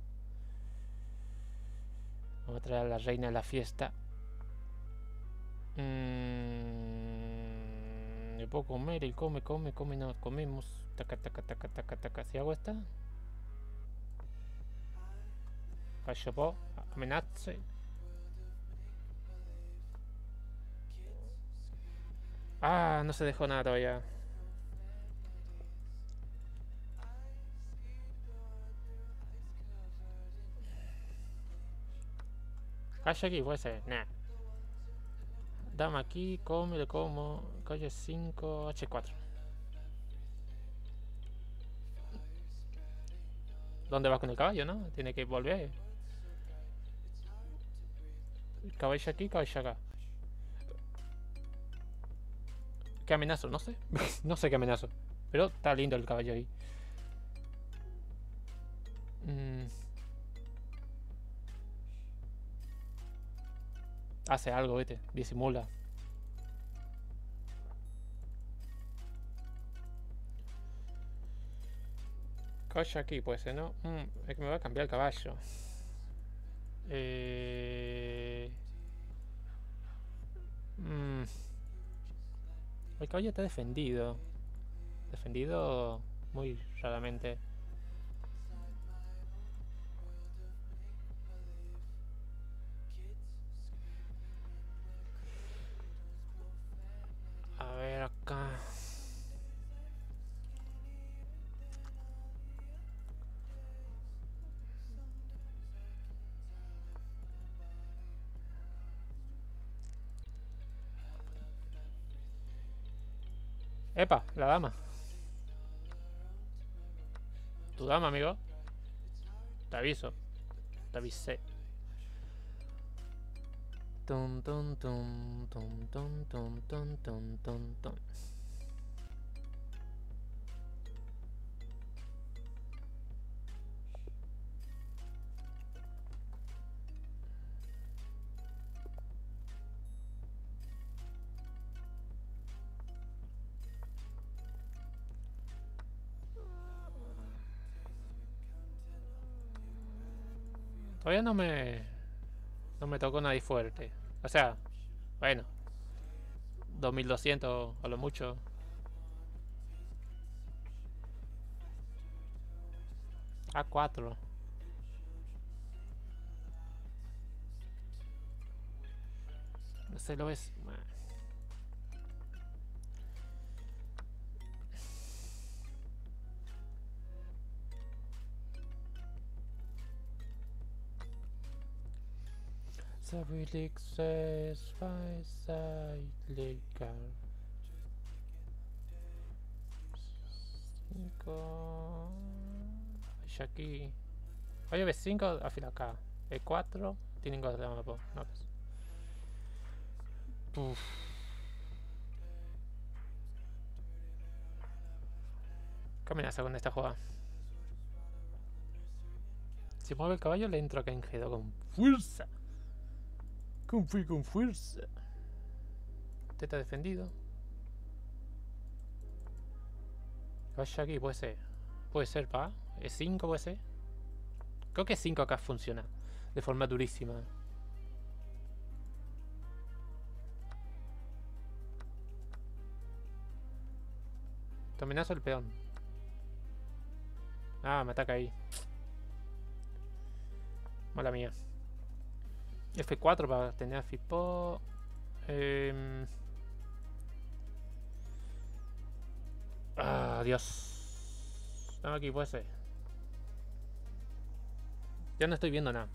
Vamos a traer a la reina de la fiesta. Le puedo comer y come, no comemos. Taca, taca, taca, taca, taca. Si hago esta. Caballo po. Amenace. Ah, no se dejó nada todavía. Calle aquí, puede ser. Nah. Dame aquí, come, le como. Calle 5, H4. ¿Dónde vas con el caballo, no? Tiene que volver. Caballo aquí, caballo acá. ¿Qué amenazo? No sé. No sé qué amenazo. Pero está lindo el caballo ahí. Hace algo, vete. Disimula. Caballo aquí, puede ser, ¿no? Es que me va a cambiar el caballo. El caballo está defendido. Defendido muy raramente. A ver, Epa, la dama. Tu dama, amigo. Te aviso. Te avisé. Tum, tum, tum, tum, tum, tum, tum, tum, tum, tum. Todavía no me tocó nadie fuerte. O sea, bueno, 2200 a lo mucho. A4. No sé, lo ves. Sabilik 6 legal 5 ya aquí. Oye, B5 afila acá. E4 tienen cosas de mapa. No, pues. Uf. ¿Qué amenaza con esta jugada? Si mueve el caballo le entro acá en G2 con fuerza. Con fuerza. Teta defendido. Vaya aquí, puede ser. Puede ser, pa. E5 puede ser. Creo que 5 acá funciona. De forma durísima. Te amenazo el peón. Ah, me ataca ahí. Mala mía. F4 para tener a Fipo. Dios. No, aquí puede ser. Ya no estoy viendo nada.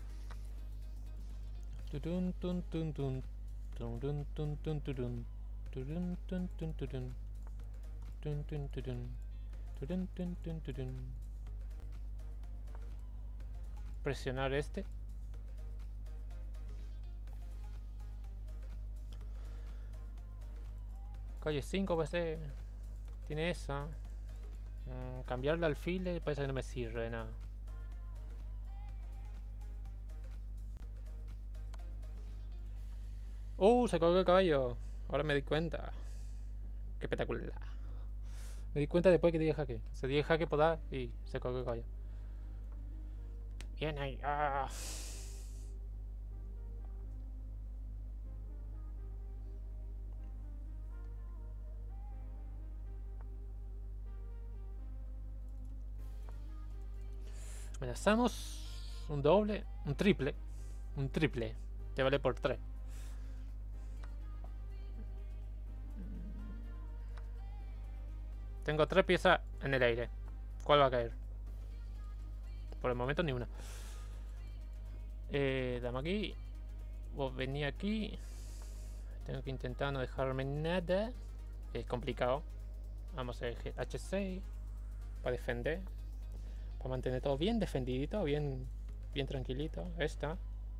Turun, tun, tun, tun. Turun, tun, tun, turun. Turun, tun, tun, turun. Turun, tun, turun. Turun, tun, tun, turun. Presionar este. Calle 5 puede ser. Tiene esa. Cambiar el alfil parece que no me sirve de nada. Se colgó el caballo. Ahora me di cuenta. Qué espectacular. Me di cuenta después que dije jaque. Se dije jaque podar y se colgó el caballo. Bien ahí. Amenazamos. Un doble. Un triple. Un triple. Te vale por 3. Tengo 3 piezas en el aire. ¿Cuál va a caer? Por el momento ni una. Dame aquí. Vos vení aquí. Tengo que intentar no dejarme nada. Es complicado. Vamos a hacer H6 para defender. Para mantener todo bien defendidito, bien tranquilito. Esta.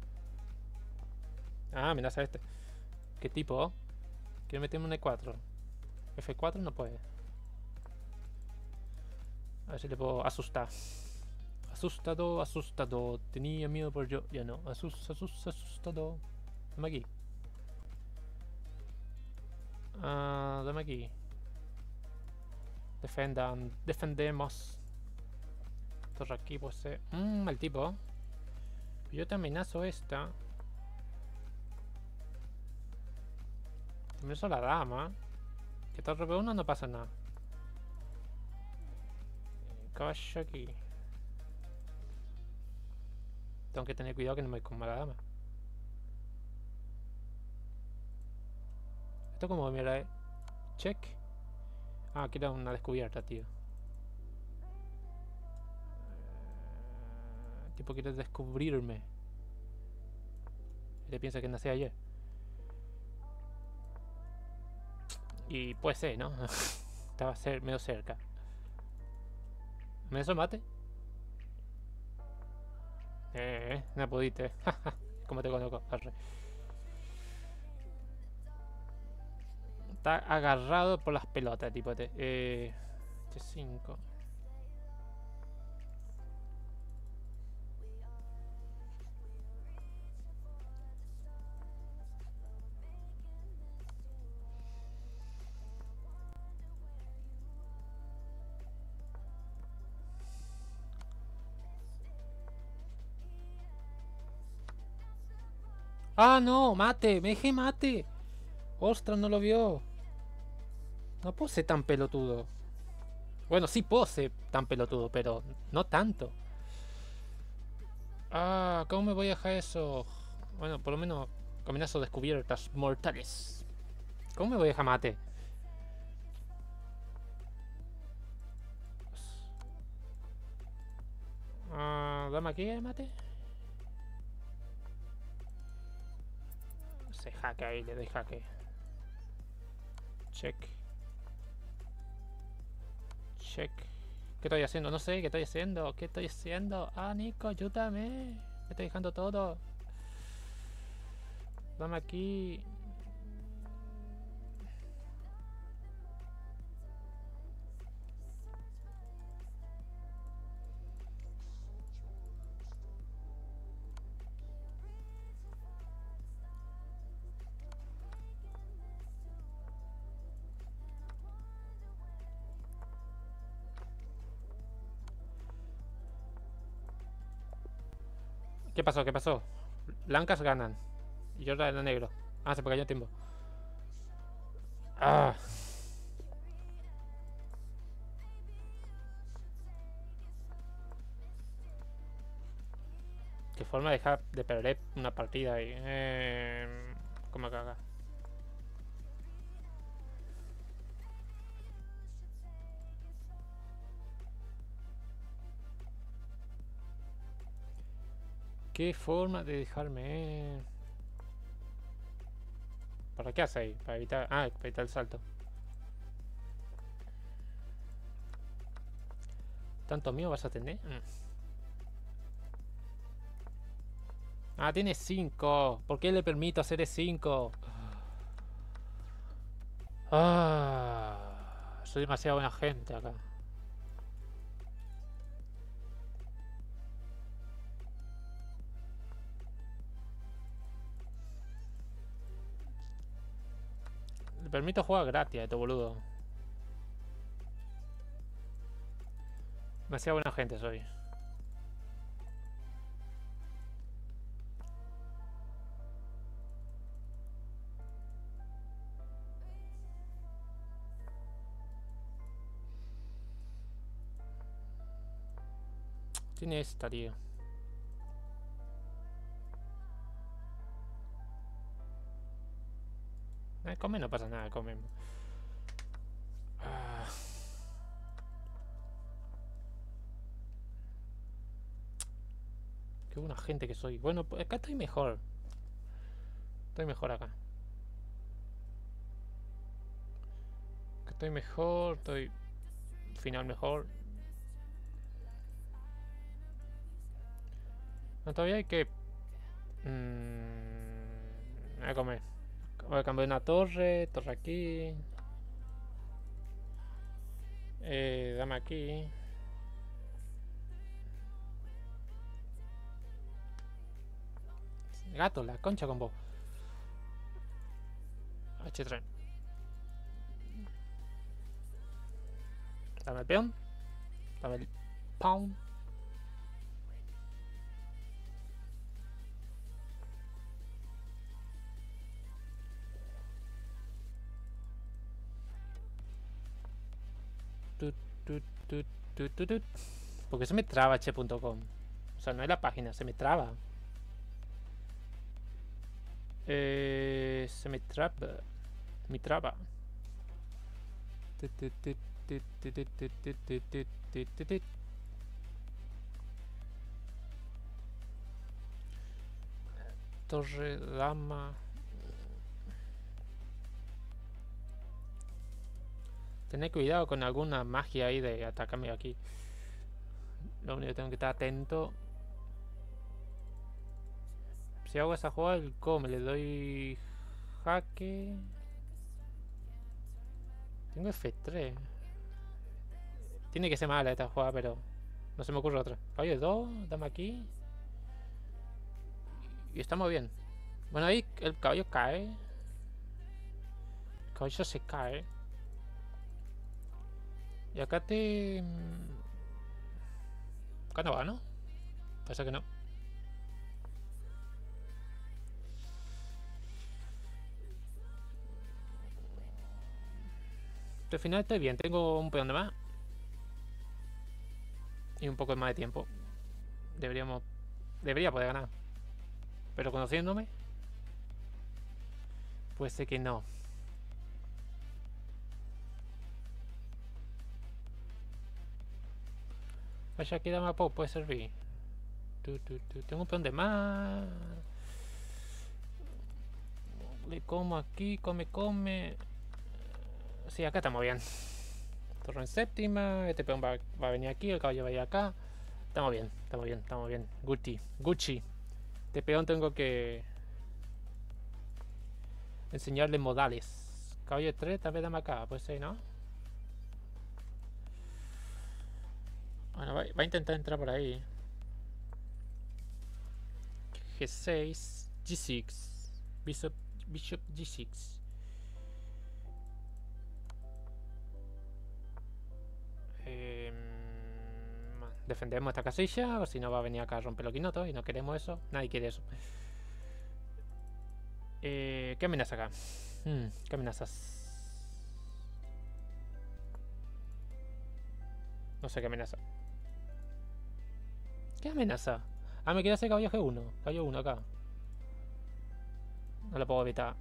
Amenaza este. ¿Qué tipo? Quiero meterme un E4. F4 no puede. A ver si le puedo asustar. Asustado. Tenía miedo por yo. Ya no. Asustado. Dame aquí. Dame aquí. Defendemos. Torre aquí puede ser. Mal tipo. Yo te amenazo esta. Te amenazo la dama. Que torre B1 no pasa nada. Caballo aquí. Tengo que tener cuidado que no me coma la dama. Esto como mira, check. Aquí era una descubierta, tío. El tipo quiere descubrirme. Él piensa que nací ayer. Y puede ser, ¿no? estaba medio cerca. ¿Me hizo mate? No pudiste. ¿Cómo te conozco? Arre. Está agarrado por las pelotas, tipo. H5. ¡Ah, no! ¡Mate! ¡Me dejé mate! ¡Ostras, no lo vio! No puedo ser tan pelotudo. Bueno, sí puedo ser tan pelotudo, pero no tanto. Ah, ¿cómo me voy a dejar eso? Bueno, por lo menos combinazo descubiertas mortales. ¿Cómo me voy a dejar mate? Ah, dame aquí el mate. Se jaque ahí, le doy jaque. Check. Check. ¿Qué estoy haciendo? No sé, ¿qué estoy haciendo? ¿Qué estoy haciendo? Ah, Nico, ayúdame. Me estoy dejando todo. Dame aquí. ¿Qué pasó? ¿Qué pasó? Blancas ganan. Y yo era negro. Ah, se me cayó el tiempo. Ah. Qué forma de dejar de perder una partida ahí. ¿Cómo caga? ¿Qué forma de dejarme? ¿Para qué hace ahí? Para evitar. Ah, para evitar el salto. ¿Tanto mío vas a tener? Ah, tiene 5. ¿Por qué le permito hacer 5? Ah, soy demasiado buena gente acá. Le permito jugar gratis a este boludo. Demasiado buena gente soy. Tiene esta, tío. Come no pasa nada, comemos. Ah. Qué buena gente que soy. Bueno, pues acá estoy mejor. Estoy mejor acá. Acá estoy mejor, estoy final mejor. No, todavía hay que... voy a comer. Voy a cambiar una torre, torre aquí. Dame aquí. Gato, la concha con vos. H3. Dame el peón. Dame el pound. Porque se me traba h.com. O sea, no es la página, se me traba. Se me traba. Me traba. Torre, dama. Tener cuidado con alguna magia ahí de atacarme aquí. Lo único que tengo que estar atento. Si hago esa jugada, el come, le doy jaque. Tengo F3. Tiene que ser mala esta jugada, pero no se me ocurre otra. Caballo 2, dame aquí. Y estamos bien. Bueno, ahí el caballo cae. El caballo se cae. Y acá te... Acá no va, ¿no? Parece que no. Al final estoy bien. Tengo un peón de más. Y un poco más de tiempo. Debería poder ganar. Pero conociéndome, puede ser que no. Vaya, queda más poco, puede servir. Tengo un peón de más. Le como aquí, come. Sí, acá estamos bien. Torre en séptima. Este peón va a venir aquí, el caballo va a ir acá. Estamos bien. Gucci. Este peón tengo que enseñarle modales. Caballo 3, tal vez dame acá, puede ser, ¿no? Bueno, va a intentar entrar por ahí. G6, G6, Bishop G6. Defendemos esta casilla, o si no va a venir acá a romper los quinotos y no queremos eso. Nadie quiere eso. ¿Qué amenaza acá? ¿Qué amenazas? No sé qué amenaza. ¿Qué amenaza? Ah, me quiere hacer caballo G1. Caballo 1 acá. No lo puedo evitar.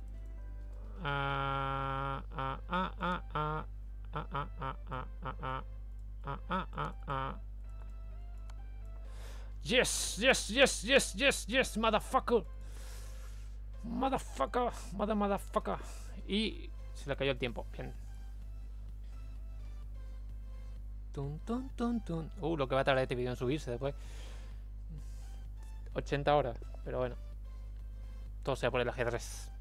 Yes, motherfucker. Motherfucker. Y se le cayó el tiempo. Bien. Lo que va a tardar este video en subirse después. 80 horas, pero bueno. Todo sea por el ajedrez.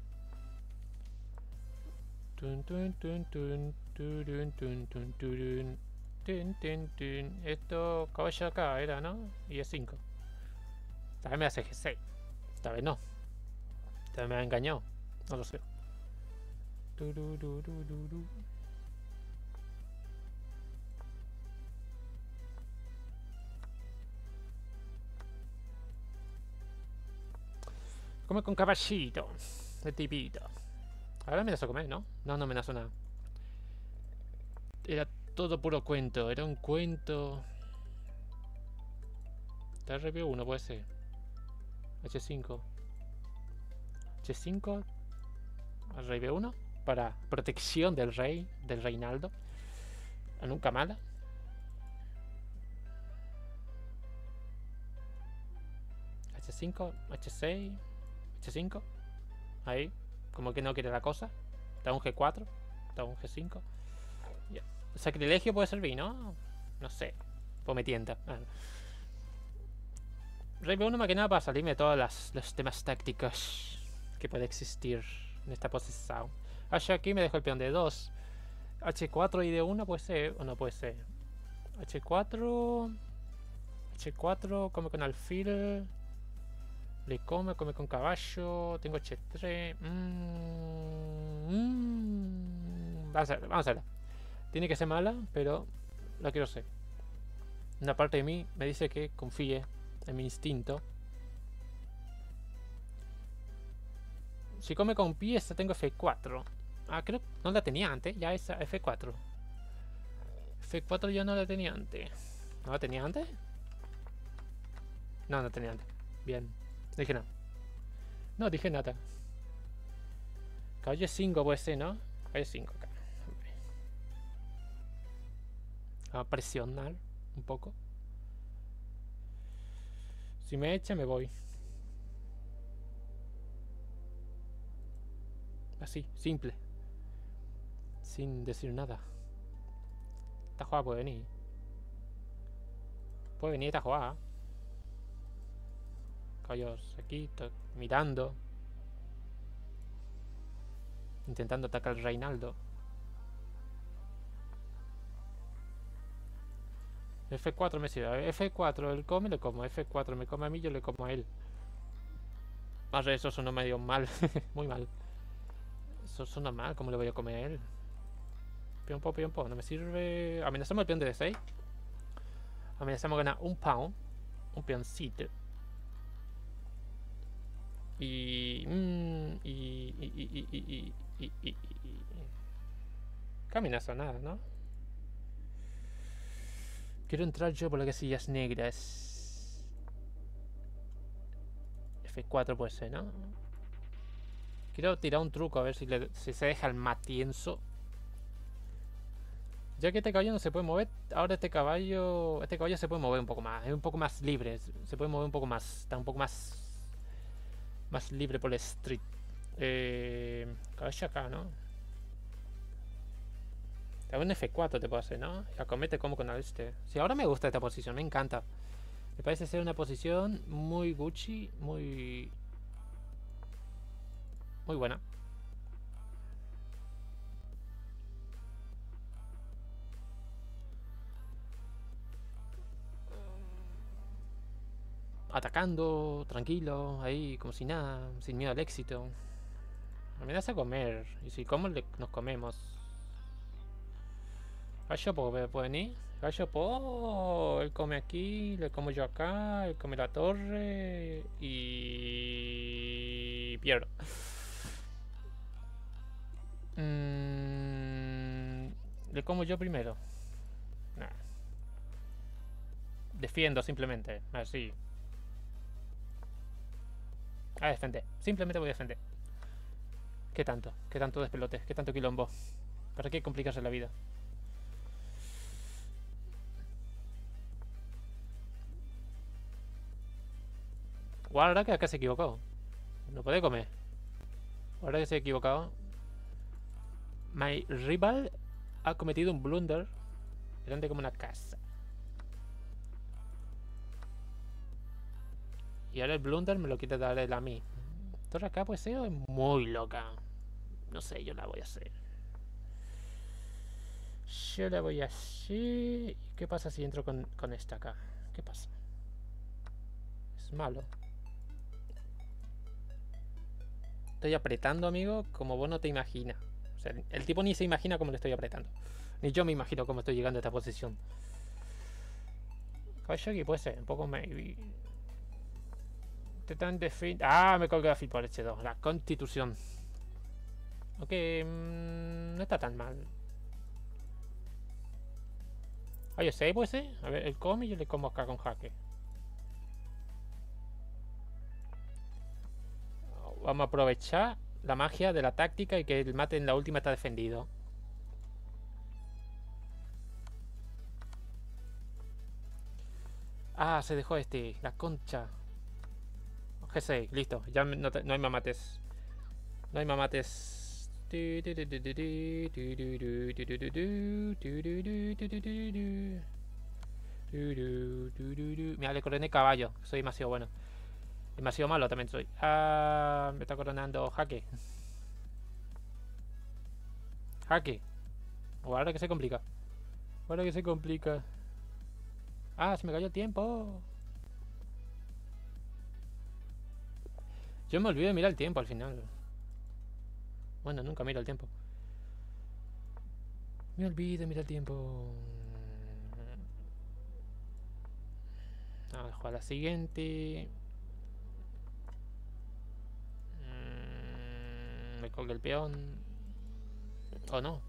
Esto, caballo acá era, ¿no? Y es 5. Tal vez me hace G6. Tal vez no. Tal vez me ha engañado. No lo sé. Come con caballito. De tipito. Ahora me das a comer, ¿no? No me das nada. Era todo puro cuento. Era un cuento. TRP 1 puede ser. H5. H5. Rey B1. Para protección del rey. Del Reinaldo. Nunca mala. H5. H6. H5. Ahí. Como que no quiere la cosa. Está un G4. Está un G5. Yeah. Sacrilegio puede servir, ¿no? No sé. Pues me tienta. Bueno. Rey B1 más que nada para salirme de todos los temas tácticos que puede existir en esta posición. Aquí me dejo el peón de 2. H4 y D1 puede ser o no puede ser. H4. H4, come con alfil. Le come con caballo. Tengo H3. Vamos a verla. Tiene que ser mala, pero la quiero ser. Una parte de mí me dice que confíe en mi instinto. Si come con pieza tengo F4. Ah, creo que no la tenía antes. Ya esa F4. F4 yo no la tenía antes. ¿No la tenía antes? No tenía antes. Bien. No dije nada. No dije nada. Caballo 5 puede ser, ¿no? Caballo 5 acá. A presionar un poco. Si me echa me voy. Así, simple. Sin decir nada. Esta jugada puede venir. Puede venir esta jugada. Caballos aquí, mirando. Intentando atacar al Reinaldo. F4 me sirve. F4 él come, le como. F4 me come a mí, yo le como a él. Más de eso sonó medio mal. Muy mal. Eso suena mal. ¿Cómo le voy a comer a él? Piompo, piompo. No me sirve. Amenazamos el peón de D6. Amenazamos ganar un pound. Un peoncito. Y... ¿Qué amenaza? Nada, ¿no? Quiero entrar yo por las casillas negras. F4 puede ser, ¿no? Quiero tirar un truco a ver si se deja el matienzo. Ya que este caballo no se puede mover, ahora este caballo se puede mover un poco más. Es un poco más libre. Se puede mover un poco más. Está un poco más libre por el street. Caballo acá, ¿no? Un F4 te puedo hacer, ¿no? Y acomete como con el este. Sí, ahora me gusta esta posición, me encanta. Me parece ser una posición muy Gucci, muy buena. Atacando, tranquilo, ahí, como si nada, sin miedo al éxito. Me das a comer, y si como, nos comemos. Gallo puede venir. Gallo él come aquí, le como yo acá, él come la torre y pierdo. Le como yo primero. Nah. Defiendo simplemente, así. A defender, simplemente voy a defender. ¿Qué tanto? ¿Qué tanto despelote? ¿Qué tanto quilombo? ¿Para qué complicarse la vida? Guarda que acá se equivocó. No puede comer. Guarda que se ha equivocado. My rival ha cometido un blunder grande como una casa. Y ahora el blunder me lo quiere dar él a mí. Torre acá pues es muy loca. No sé, yo la voy a hacer. Yo la voy a hacer. ¿Qué pasa si entro con esta acá? ¿Qué pasa? Es malo. Estoy apretando, amigo, como vos no te imaginas. O sea, el tipo ni se imagina cómo le estoy apretando. Ni yo me imagino cómo estoy llegando a esta posición. Caballo aquí puede ser, un poco maybe. Ah, me colgué a fit por H2. La constitución. Ok, no está tan mal. Ah, yo sé, puede ser. A ver, él come y yo le como acá con jaque. Vamos a aprovechar la magia de la táctica y que el mate en la última está defendido. Ah, se dejó la concha. G6, listo. Ya no hay mamates. No hay mamates. Mira, le coroné caballo. Soy demasiado bueno. Demasiado malo también soy. Ah, me está coronando jaque. Jaque. Ahora que se complica. Ahora que se complica. Ah, se me cayó el tiempo. Yo me olvido de mirar el tiempo al final. Bueno, nunca miro el tiempo. Me olvido de mirar el tiempo. Vamos a jugar la siguiente. Me colgué el peón. ¿O no?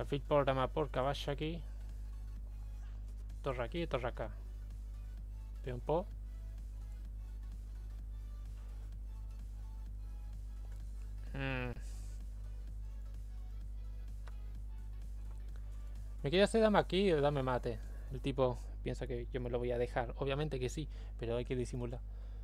Alfil por dama por caballo aquí. Torre aquí y torre acá. Peón po. ¿Me quiere hacer dama aquí o dame mate? El tipo piensa que yo me lo voy a dejar. Obviamente que sí, pero hay que disimular.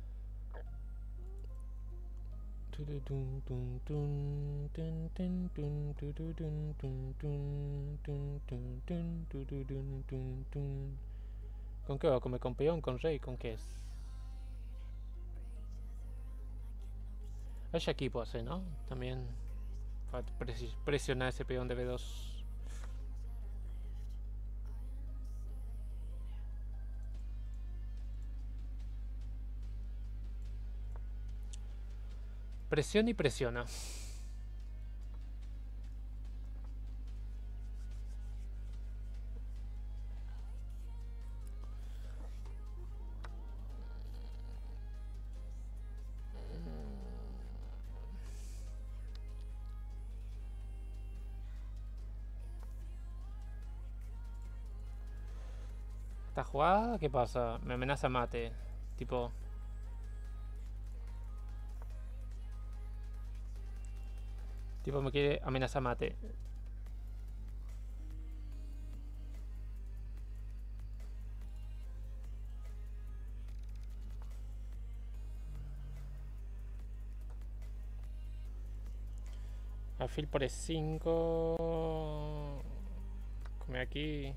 ¿Con qué va? ¿Con peón? ¿Con rey? ¿Con qué es? Hay aquí puedo hacer, ¿no? También para presionar ese peón de B2. Presiona y presiona. ¿Esta jugada? ¿Qué pasa? Me amenaza mate. Tipo... Tipo me quiere amenazar mate. Alfil por E5. Come aquí.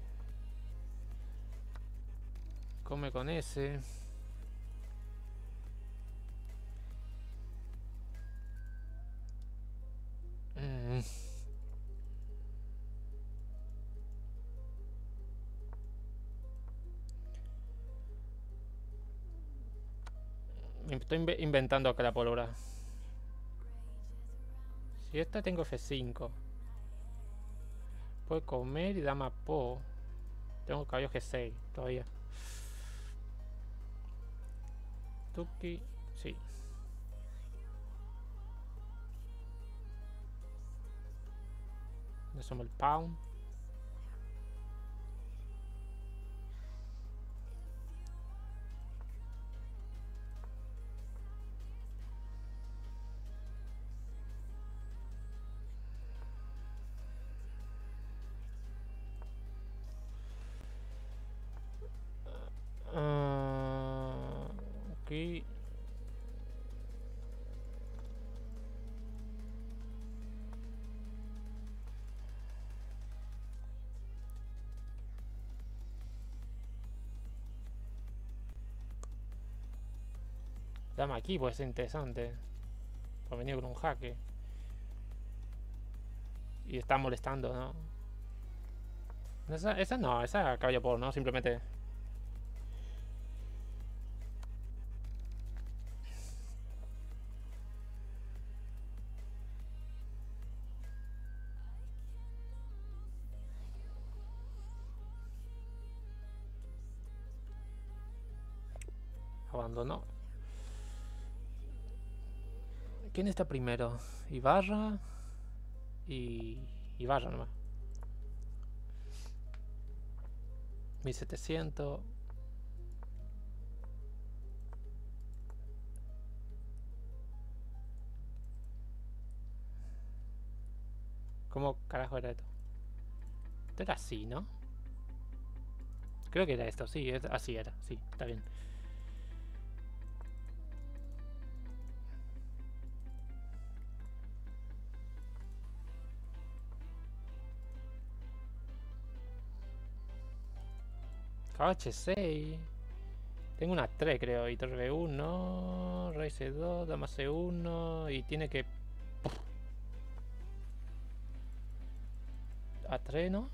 Come con ese. Estoy inventando acá la pólvora. Si esta tengo F5. Puedo comer y dama po. Tengo caballo G6 todavía. Tuki. Sí. Le sumo el pound. Aquí. Dama aquí puede ser interesante. Por venir con un jaque. Y está molestando, ¿no? Esa no, esa caballo por, ¿no? Simplemente... abandonó. ¿Quién está primero? Ibarra y Ibarra nomás. 1700. ¿Cómo carajo era esto? Esto era así, ¿no? Creo que era esto, sí, así era, sí, está bien. Caballo H6. Tengo una 3 creo, y torre B1, rey C2, dama C1 y tiene que... A3, ¿no?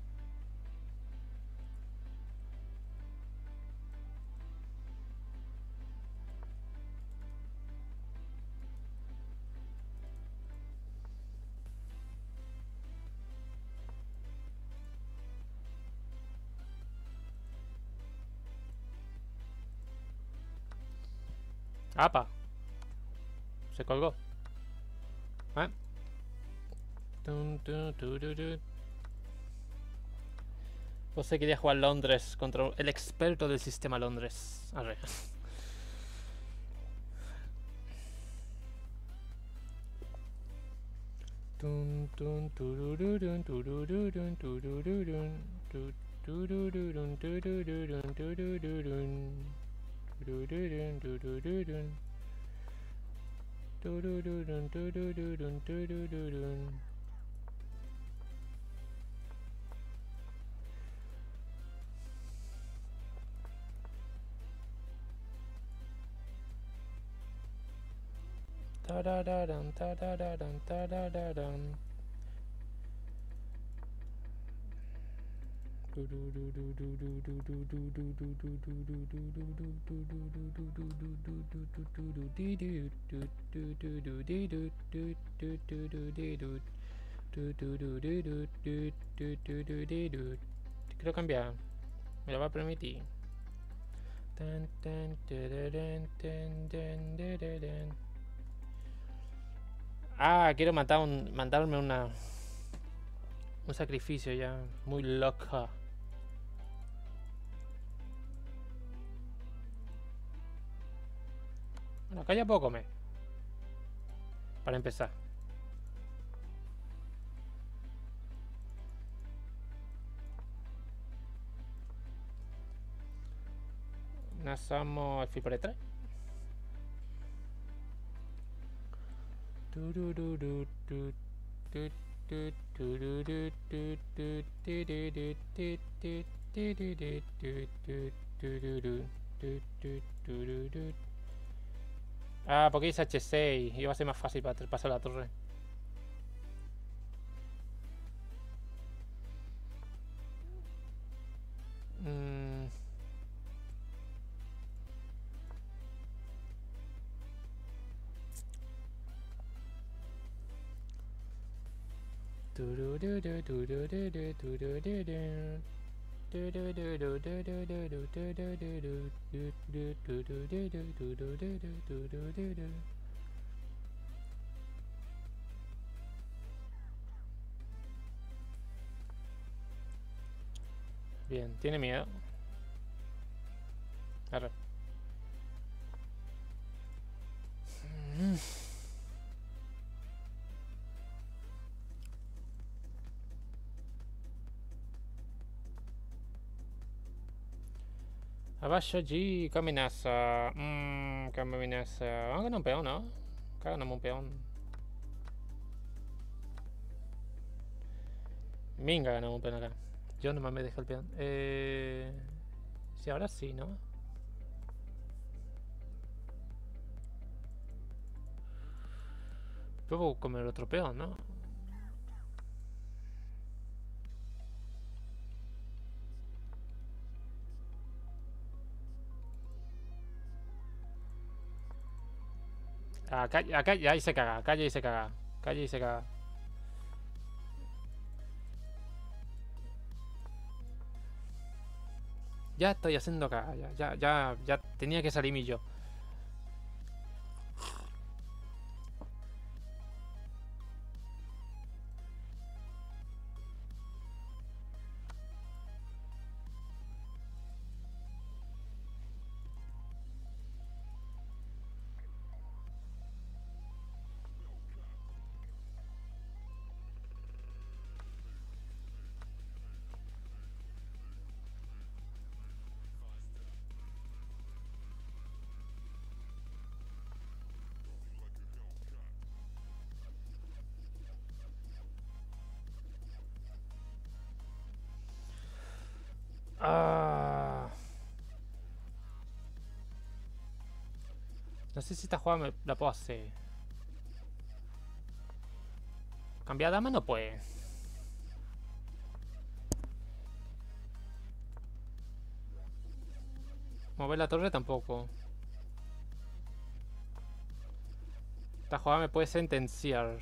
¡Apa! Se colgó. ¿Eh? José quería jugar Londres contra el experto del sistema Londres. Arre. Tun, tun, turururun, turururun, turururun, turururun, turururun, turururun, turururun, turururun, turururun, turururun, turururun. Tarararan, tarararan, tarararan. Quiero cambiar. Me lo va a permitir. Ah, quiero mandarme un sacrificio ya. Muy loca. Bueno, acá ya puedo comer. Para empezar. Nasamos el por 3. Ah, porque hice H6. Iba a ser más fácil para pasar la torre. Bien, tiene miedo. Arre. Abajo allí, ¿qué amenaza? ¿Qué amenaza? Vamos a ganar un peón, ¿no? Acá ganamos un peón. Minga ganamos un peón acá. Yo nomás me dejo el peón. Sí, ahora sí, ¿no? Puedo comer otro peón, ¿no? Acá ya ahí se caga, acá ya ahí se caga. Acá ya ahí se caga. Ya estoy haciendo acá, ya tenía que salir mi yo. Ah. No sé si esta jugada la puedo hacer. Cambiar dama no puede. Mover la torre tampoco. Esta jugada me puede sentenciar.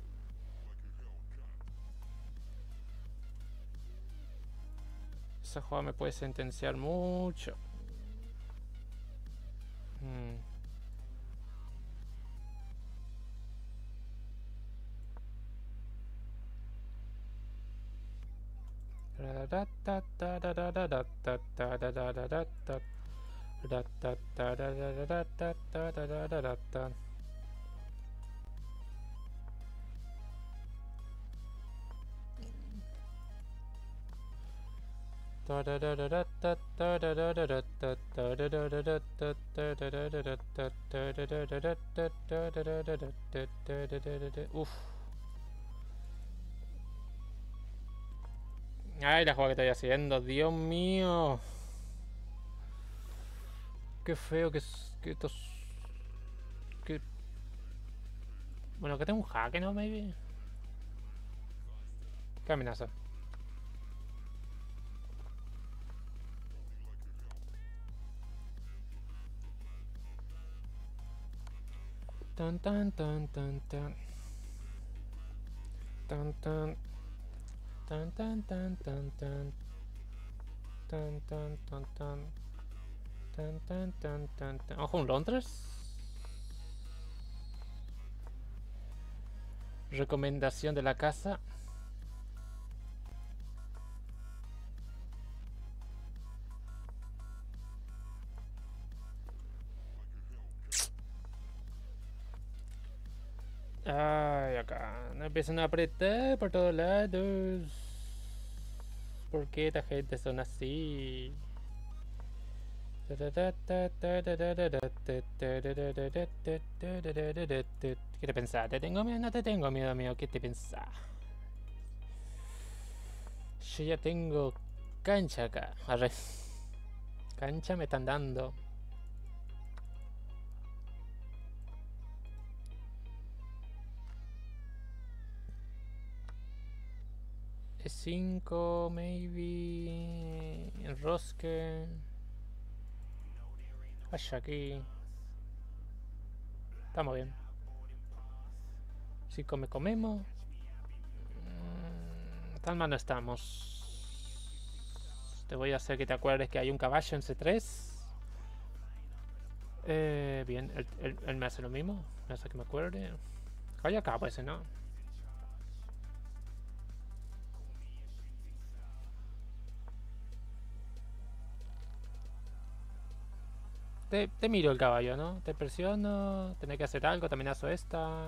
Esa jugada me puede sentenciar mucho. Uf. Ay, la jugada que estoy haciendo, Dios mío. Qué feo que estos. Que... Bueno, que tengo un jaque, ¿no? Maybe. Qué amenaza. Tan tan tan tan tan. Tan tan. Tan tan tan tan tan. Tan tan tan tan. Tan tan tan tan tan. Ojo, un Londres. Recomendación de la casa. Ay, acá. No empiezan a apretar por todos lados. ¿Por qué esta gente son así? ¿Qué te pensás? ¿Te tengo miedo? No te tengo miedo, amigo. ¿Qué te pensás? Yo ya tengo cancha acá. Arre. Cancha me están dando. E5, maybe. Enrosque. Vaya aquí. Estamos bien. Si comemos. Tan mal no estamos. Te voy a hacer que te acuerdes que hay un caballo en C3. Bien, él me hace lo mismo. Me hace que me acuerde. Caballo acá, pues, ¿no? Te miro el caballo, ¿no? Te presiono. Tenés que hacer algo. Te amenazo esta.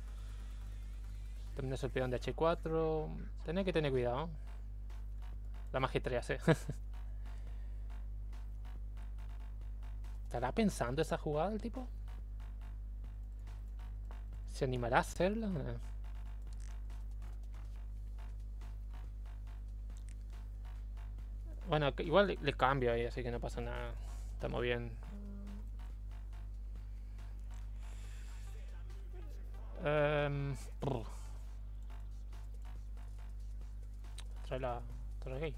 Te amenazo el peón de H4. Tenés que tener cuidado. La magia 3, ¿eh? ¿Estará pensando esa jugada el tipo? ¿Se animará a hacerla? Bueno, igual le cambio ahí, así que no pasa nada. Estamos bien. Trae la torre gay.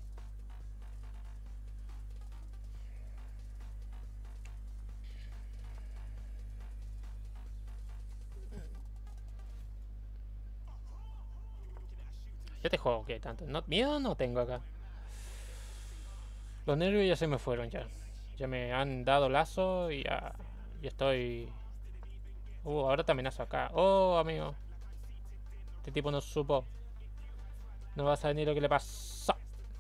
Ya te juego, ¿qué tanto? No, miedo no tengo acá. Los nervios ya se me fueron ya. Ya me han dado lazo y ya estoy... ahora te amenazo acá. Oh, amigo. Este tipo no supo. No vas a venir lo que le pasó.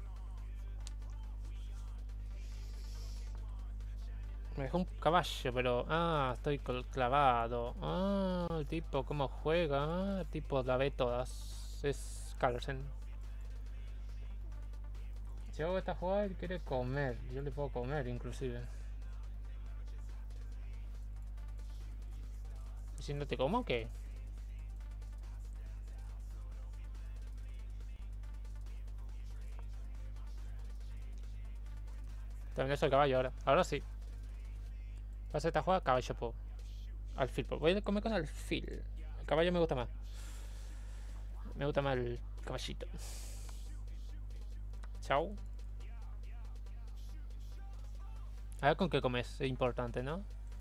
Me dejó un caballo, pero... Ah, estoy clavado. Ah, el tipo cómo juega. El tipo la ve todas. Es Carlsen. Si hago esta jugada, él quiere comer. Yo le puedo comer, inclusive. ¿Y si no te como, qué? También eso el caballo ahora. Ahora sí. Pasa esta jugada, caballo po. Alfil po. Voy a comer con alfil. El caballo me gusta más. Me gusta más el caballito. Chao. A ver con qué comes. Es importante, ¿no?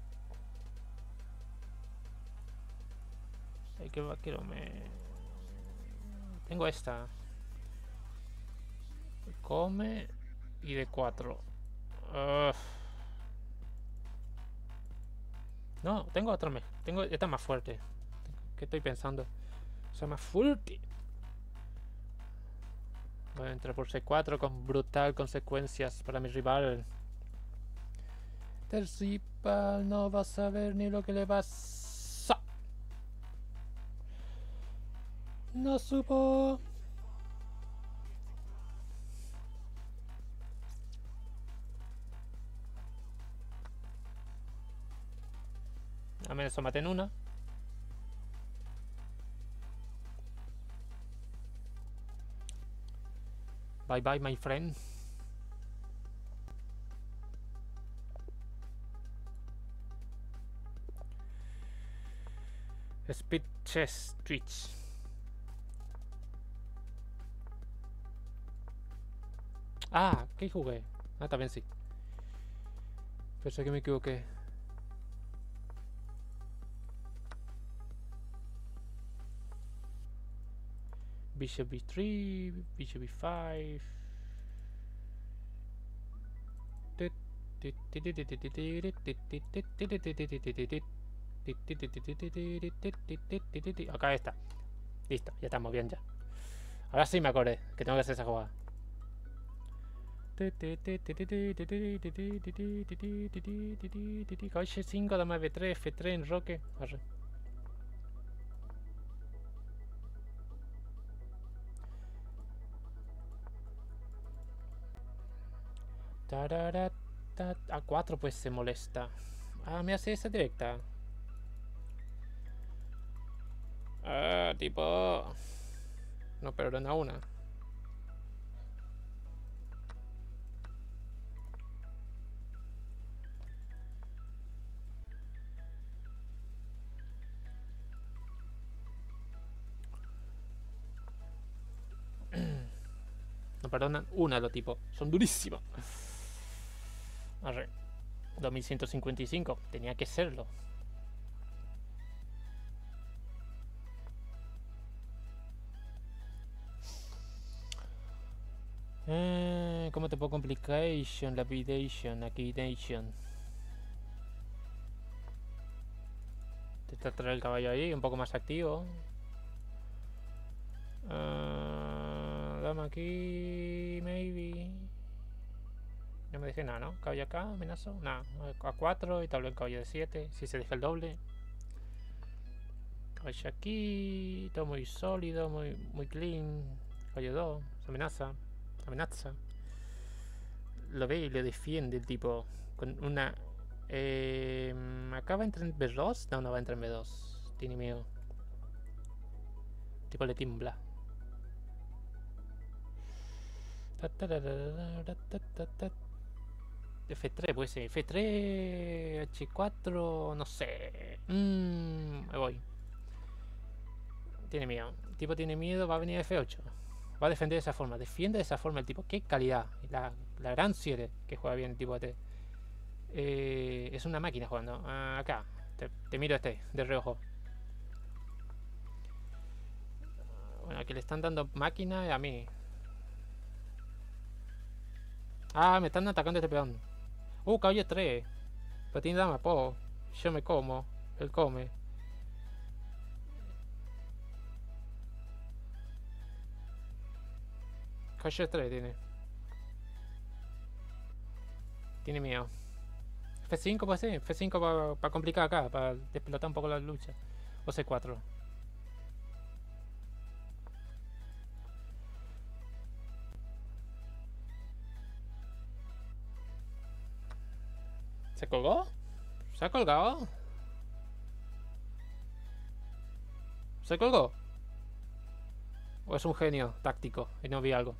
¿Qué vaquero me...? Tengo esta. Come y de 4. No, tengo otra. Tengo esta más fuerte. ¿Qué estoy pensando? O sea, más fuerte. Voy a entrar por C4 con brutal consecuencias para mi rival. Tercipal no va a saber ni lo que le pasa. No supo. A menos maté en una. Bye bye, my friend. Speed chess twitch. Ah, ¿qué jugué? Ah, también sí. Pensé que me equivoqué. Bishop B3, Bishop B5. Acá está. Listo, ya estamos bien ya. Ahora sí me acordé que tengo que hacer esa jugada. Caballo 5, dama B3, F3, enroque. Arre. A4 pues se molesta. Ah, me hace esa directa. Ah, tipo... No, pero no una. No perdonan una los tipos. Son durísimos. Arre. 2155. Tenía que serlo. ¿Cómo te puedo complication? Lapidation, acquisition. Te está traer el caballo ahí, un poco más activo. Dame aquí, maybe. No me dejé nada, ¿no? Caballo acá, amenazo. Nada, A4 y tablero el caballo de 7. Si se deja el doble. Caballo aquí, todo muy sólido, muy clean. Caballo 2, amenaza. Amenaza. Lo ve y le defiende el tipo. Con una... ¿acá va a entrar en B2? No, no va a entrar en B2. Tiene miedo. El tipo le timbla. F3 puede ser. F3, H4, no sé. Me voy. Tiene miedo. El tipo tiene miedo, va a venir F8. Va a defender de esa forma. Defiende de esa forma el tipo. Qué calidad. La gran 7 que juega bien el tipo AT. Es una máquina jugando. Acá. Te miro de reojo. Bueno, aquí le están dando máquina a mí. Ah, me están atacando este peón. Caballo 3. Pero tiene dama, po. Yo me como. Él come. Caballo 3 tiene. Tiene miedo. F5 puede ser. F5 para complicar acá. Para desplotar un poco la lucha. O C4. ¿Se colgó? ¿Se ha colgado? ¿Se colgó? ¿O es un genio táctico y no vi algo?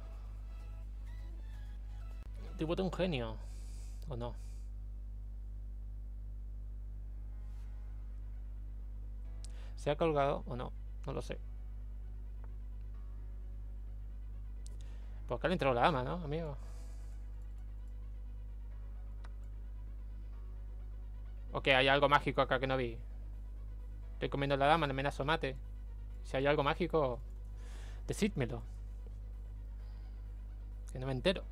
¿Tipo de un genio? ¿O no? ¿Se ha colgado o no? No lo sé. Pues acá le entró la dama, ¿no, amigo? ¿O que hay algo mágico acá que no vi? Estoy comiendo la dama, no me amenazo mate. Si hay algo mágico, decídmelo. Que no me entero.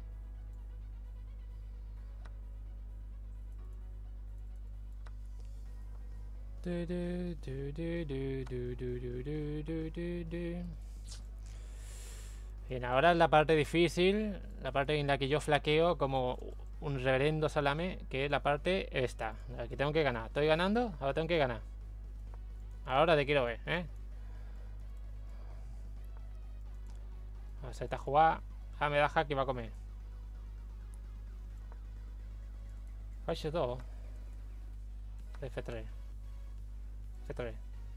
Bien, ahora la parte difícil, la parte en la que yo flaqueo como un reverendo salame, que es la parte esta, la que tengo que ganar. Estoy ganando, ahora tengo que ganar. Ahora te quiero ver, ¿eh? A hacer esta jugada. Ah, me da hack y va a comer. Falle 2. F3. F3.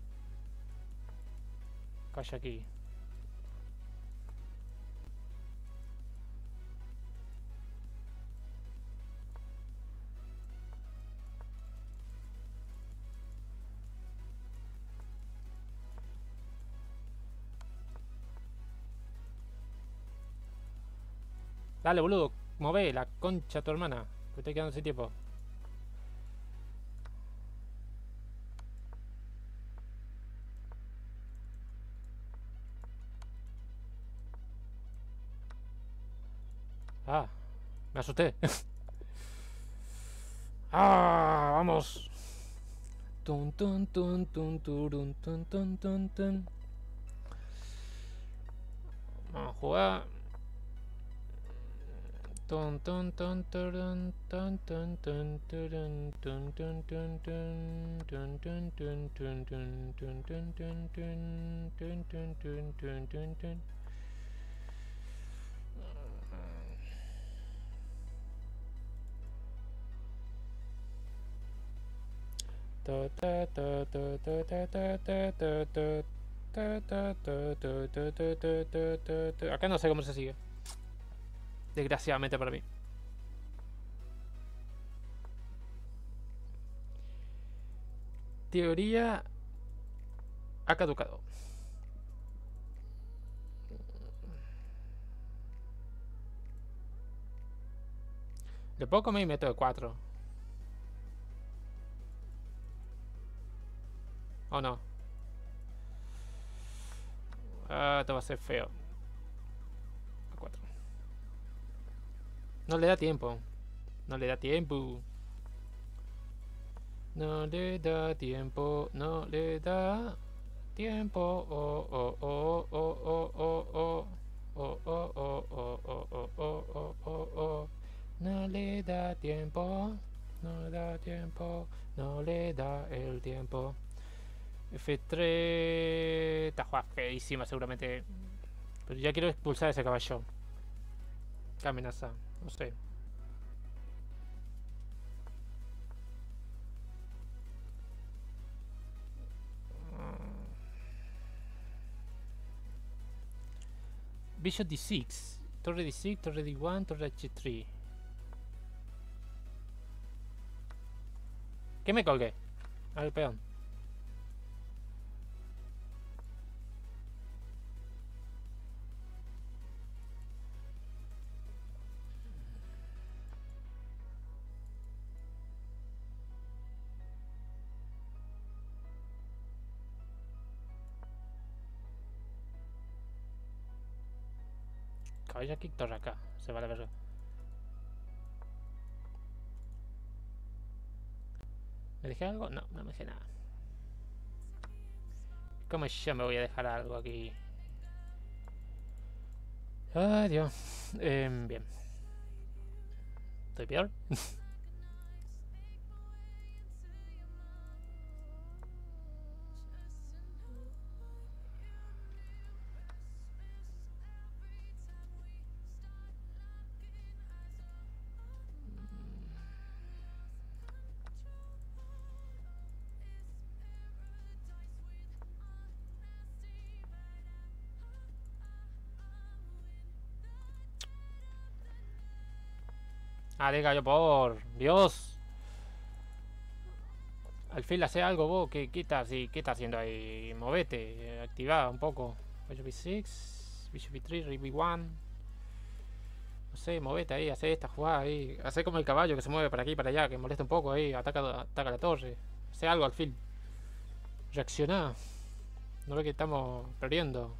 Calla aquí. Dale, boludo. Move la concha a tu hermana. Que estoy quedando sin tiempo. Ah, me asusté. Ah, vamos. Tun, tun, tun, tun, turun, tun, tun, tun, tun. Vamos a jugar. Tun, tun, tun, turun, tun, tun, tun, turun, tun, tun, tun, tun, tun, tun, tun, tun, tun, tun, tun, tun, tun, tun, tun, tun, tun, tun. Acá no sé cómo se sigue. Desgraciadamente para mí. Teoría ha caducado. Le puedo comer y meto de 4. ¿O no? Ah, esto va a ser feo. A 4. No le da tiempo. No le da tiempo. No le da tiempo. No le da tiempo. Oh, oh, oh, oh, oh, oh, oh. Oh, oh, oh, oh, oh, oh, oh, oh, oh, oh. No le da tiempo. No le da tiempo. No le da el tiempo. F3. Esta jugada feísima seguramente. Pero ya quiero expulsar a ese caballo. Qué amenaza. No sé. Bishop D6. Torre D6, torre D1, torre H3. ¿Qué me colgué? Al peón. Caballo aquí, torre acá. Se va a la verga. ¿Me dejé algo? No, no me dejé nada. ¿Cómo yo me voy a dejar algo aquí? Ay, Dios. Bien. ¿Estoy peor? Ah, de gallo, por Dios. Al fin hace algo vos. ¿Qué estás haciendo ahí? Movete, activa un poco. Bishop B6, Bishop B3, Rey B1. No sé, movete ahí, hace esta jugada ahí. Hace como el caballo que se mueve para aquí y para allá, que molesta un poco ahí. Ataca la torre. Hace algo al fin. Reacciona. No ve que estamos perdiendo.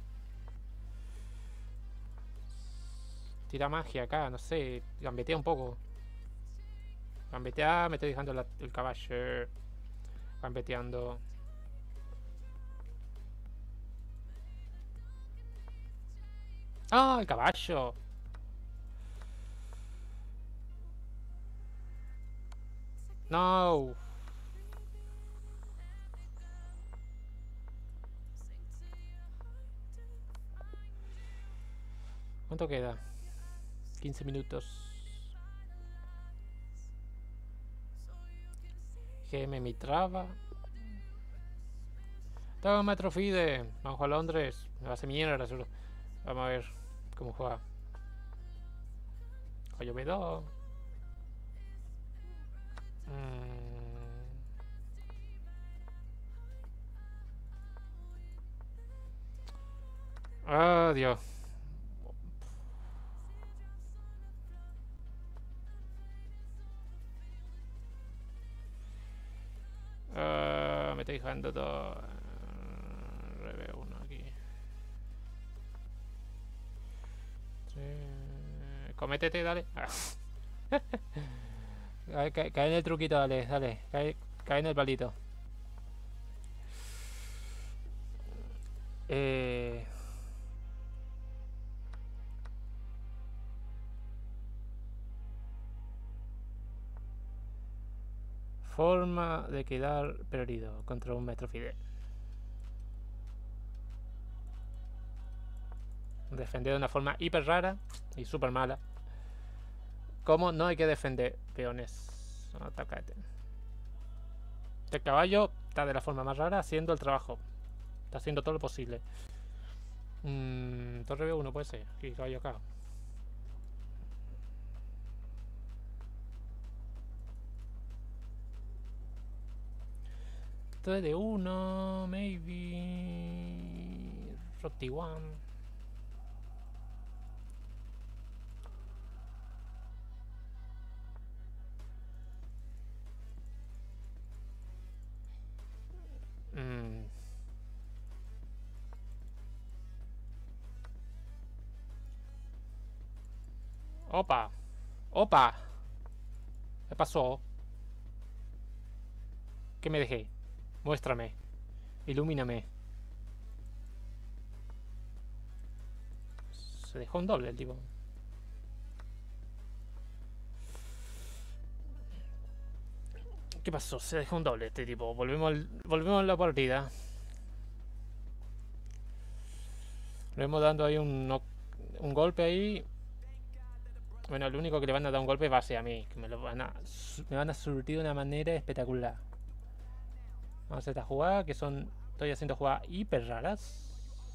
Tira magia acá, no sé. Gambetea un poco. Gambetea, me estoy dejando el caballo. Gambeteando. ¡Ah, el caballo! No. ¿Cuánto queda? 15 minutos. GM mi traba. Toma Metrofide. Vamos a Londres. Me va a hacer mierda seguro. Vamos a ver cómo juega. Oye, me da. Ah, Dios. Me estoy dejando todo. Reveo uno aquí. Sí. Cométete, dale. Cae en el truquito, dale, dale. Cae en el palito. Forma de quedar perdido contra un Metrofide. Defender de una forma hiper rara y super mala. ¿Cómo no hay que defender peones? Atacate. Este caballo está de la forma más rara haciendo el trabajo. Está haciendo todo lo posible. Torre B1 puede ser. Y caballo acá. Torre de 1, maybe. Rock T1. Opa. Opa. ¿Qué pasó? ¿Qué me dejé? Muéstrame. Ilumíname. Se dejó un doble el tipo. ¿Qué pasó? Se dejó un doble este tipo. Volvemos a la partida. Le hemos dando ahí un golpe ahí. Bueno, el único que le van a dar un golpe va a ser a mí. Que me van a surtir de una manera espectacular. Vamos a hacer esta jugada que son... Estoy haciendo jugadas hiper raras.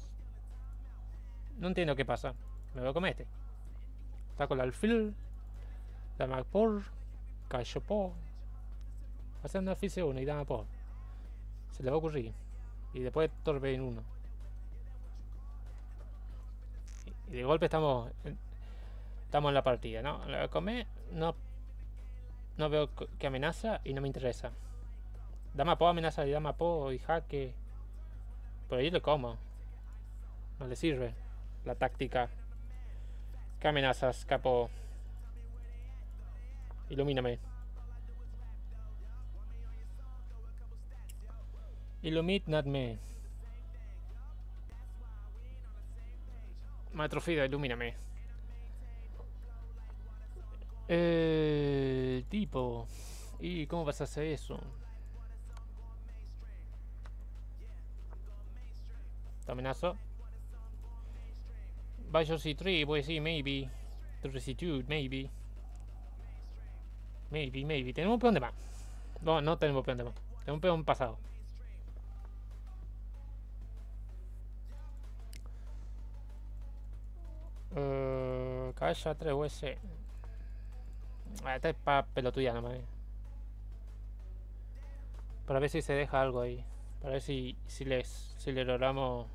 No entiendo qué pasa. Me voy a comer este. Está con el alfil. Dama por. Callo por. Haciendo oficio 1 y dama por. Se le va a ocurrir. Y después torbe en 1. Y de golpe estamos en la partida, ¿no? La comer no veo que amenaza y no me interesa. Dama po amenaza y dama po y jaque. Por ahí le como. No le sirve la táctica. ¿Qué amenazas, capo? Ilumíname. Illuminadme. Matrofida, ilumíname. Tipo. ¿Y cómo vas a hacer eso? Te amenazo. Biology 3, voy a decir maybe. Recitude, maybe. Maybe. Tenemos un peón de más. No tenemos peón de más. Tenemos un peón pasado. Caballa 3 US. Esta es para pelotuya nomás. Para ver si se deja algo ahí. Para ver si le logramos.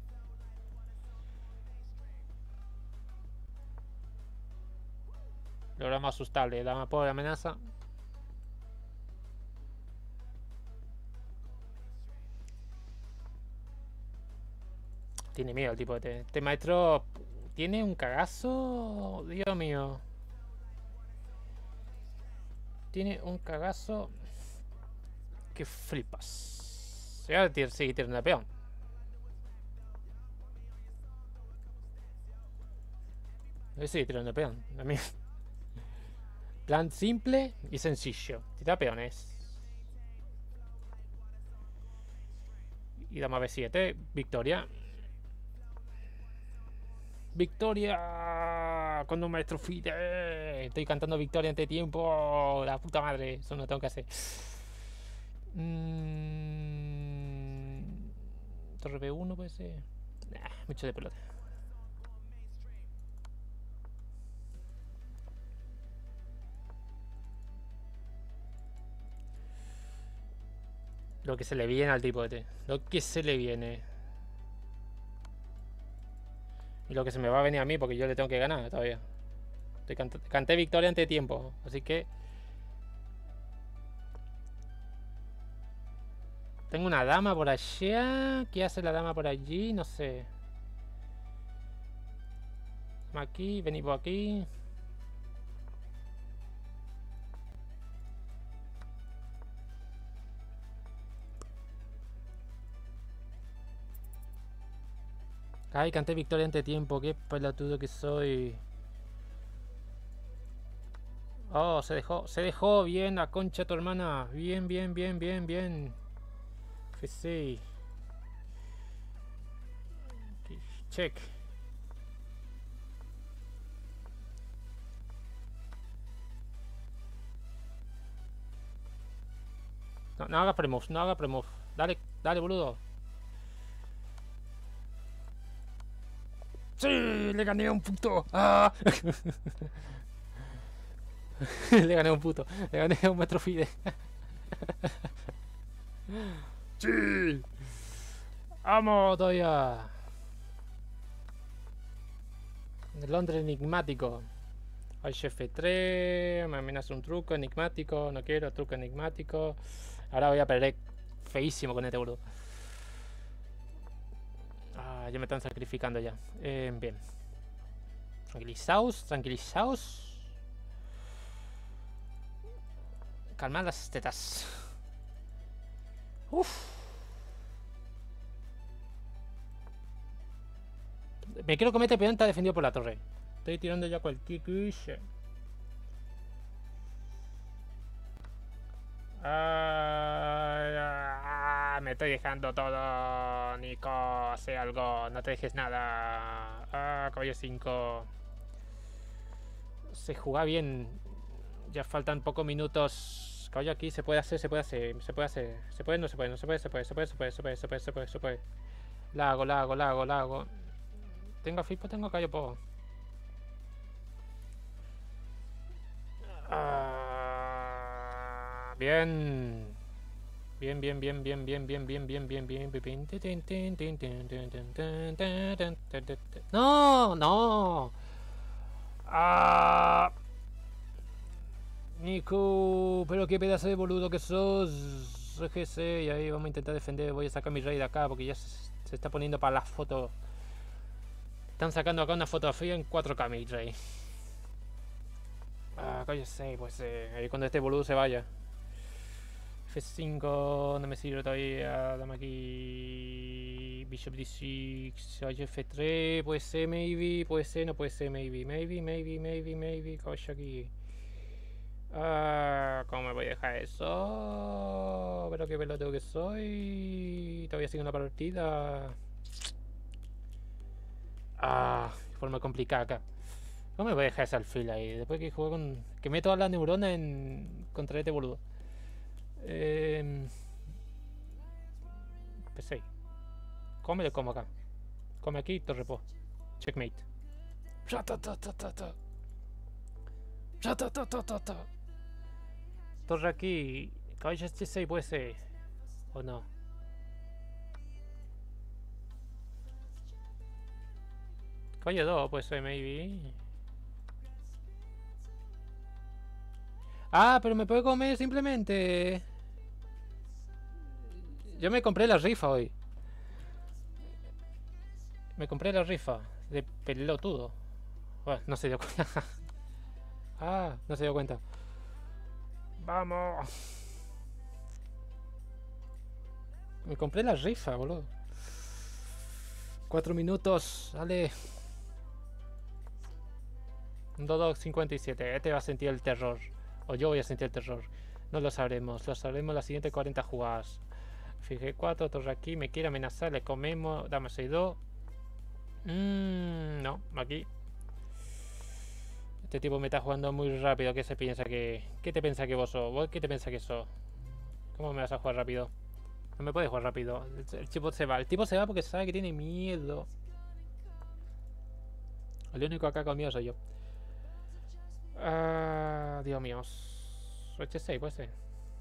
Logramos asustarle. Dama por amenaza. Tiene miedo el tipo este maestro. Tiene un cagazo. Dios mío. Tiene un cagazo. Que flipas. Se va a seguir tirando el peón. Sí, tirando peón. Plan simple y sencillo. Tira peones. Y dama B7. Victoria. ¡Victoria! Con un maestro FIDE. Estoy cantando victoria ante tiempo. La puta madre. Eso no tengo que hacer. Torre B1 puede ser. Mucho de pelota. Lo que se le viene al tipo este. Lo que se le viene. Y lo que se me va a venir a mí porque yo le tengo que ganar todavía. Canté victoria ante tiempo. Así que... Tengo una dama por allá. ¿Qué hace la dama por allí? No sé. Aquí, vení por aquí. Ay, canté victoria ante tiempo. Qué pelotudo que soy. Oh, se dejó. Bien, la concha de tu hermana. Bien, bien, bien, bien, bien. FC. Check. No, no haga premove, no haga premove. Dale, dale, boludo. ¡Sí! ¡Le gané a un puto! ¡Ah! Le gané a un puto. Le gané a un metro FIDE. ¡Sí! ¡Vamos todavía! El Londres enigmático. Hay jefe 3. Me amenaza un truco enigmático. No quiero truco enigmático. Ahora voy a perder feísimo con este boludo. Ah, ya me están sacrificando ya. Bien. Tranquilizaos, tranquilizaos. Calmad las tetas. Uf. Me quiero comer este peón, está defendido por la torre. Estoy tirando ya cualquier cosa. Me estoy dejando todo. Nico, hace algo. No te dejes nada. Caballo 5. Se juega bien. Ya faltan pocos minutos. Caballo aquí, se puede hacer. Se puede, no se puede. Lago. Tengo Fipo, tengo caballo po. Bien. No. Nico, pero qué pedazo de boludo que sos. GC, y ahí vamos a intentar defender. Voy a sacar mi rey de acá porque ya se está poniendo para la foto. Están sacando acá una fotografía en 4K mi rey. Cállese, pues ahí cuando este boludo se vaya. F5, no me sirve todavía. Dame aquí. Bishop D6. F3, puede ser, maybe. Puede ser, no puede ser, maybe. Maybe. Caballo aquí. ¿Cómo me voy a dejar eso? Pero qué pelotudo que soy. Todavía sigue una partida. Forma complicada acá. ¿Cómo me voy a dejar ese alfil ahí? Después que juego con. Que meto todas las neuronas contra este boludo. P6. Come como acá. Come aquí, torre po. Checkmate. Torre aquí. Caballo H6 puede ser. ¿O no? Caballo 2 puede ser, maybe. Pero me puede comer simplemente. Yo me compré la rifa hoy. Me compré la rifa de pelotudo. Bueno, no se dio cuenta. No se dio cuenta. Vamos. Me compré la rifa, boludo. 4 minutos, dale. Un Dodo 57. Este va a sentir el terror. O yo voy a sentir el terror. No lo sabremos. Lo sabremos las siguientes 40 jugadas. Fije 4, torre aquí. Me quiere amenazar. Le comemos. Dame 6-2. No, aquí. Este tipo me está jugando muy rápido. ¿Qué se piensa que...? ¿Qué te piensa que vos sos? ¿Vos qué te piensa que sos? ¿Cómo me vas a jugar rápido? No me puedes jugar rápido. El tipo se va. El tipo se va porque sabe que tiene miedo. El único acá conmigo soy yo. Dios mío. H6 puede ser.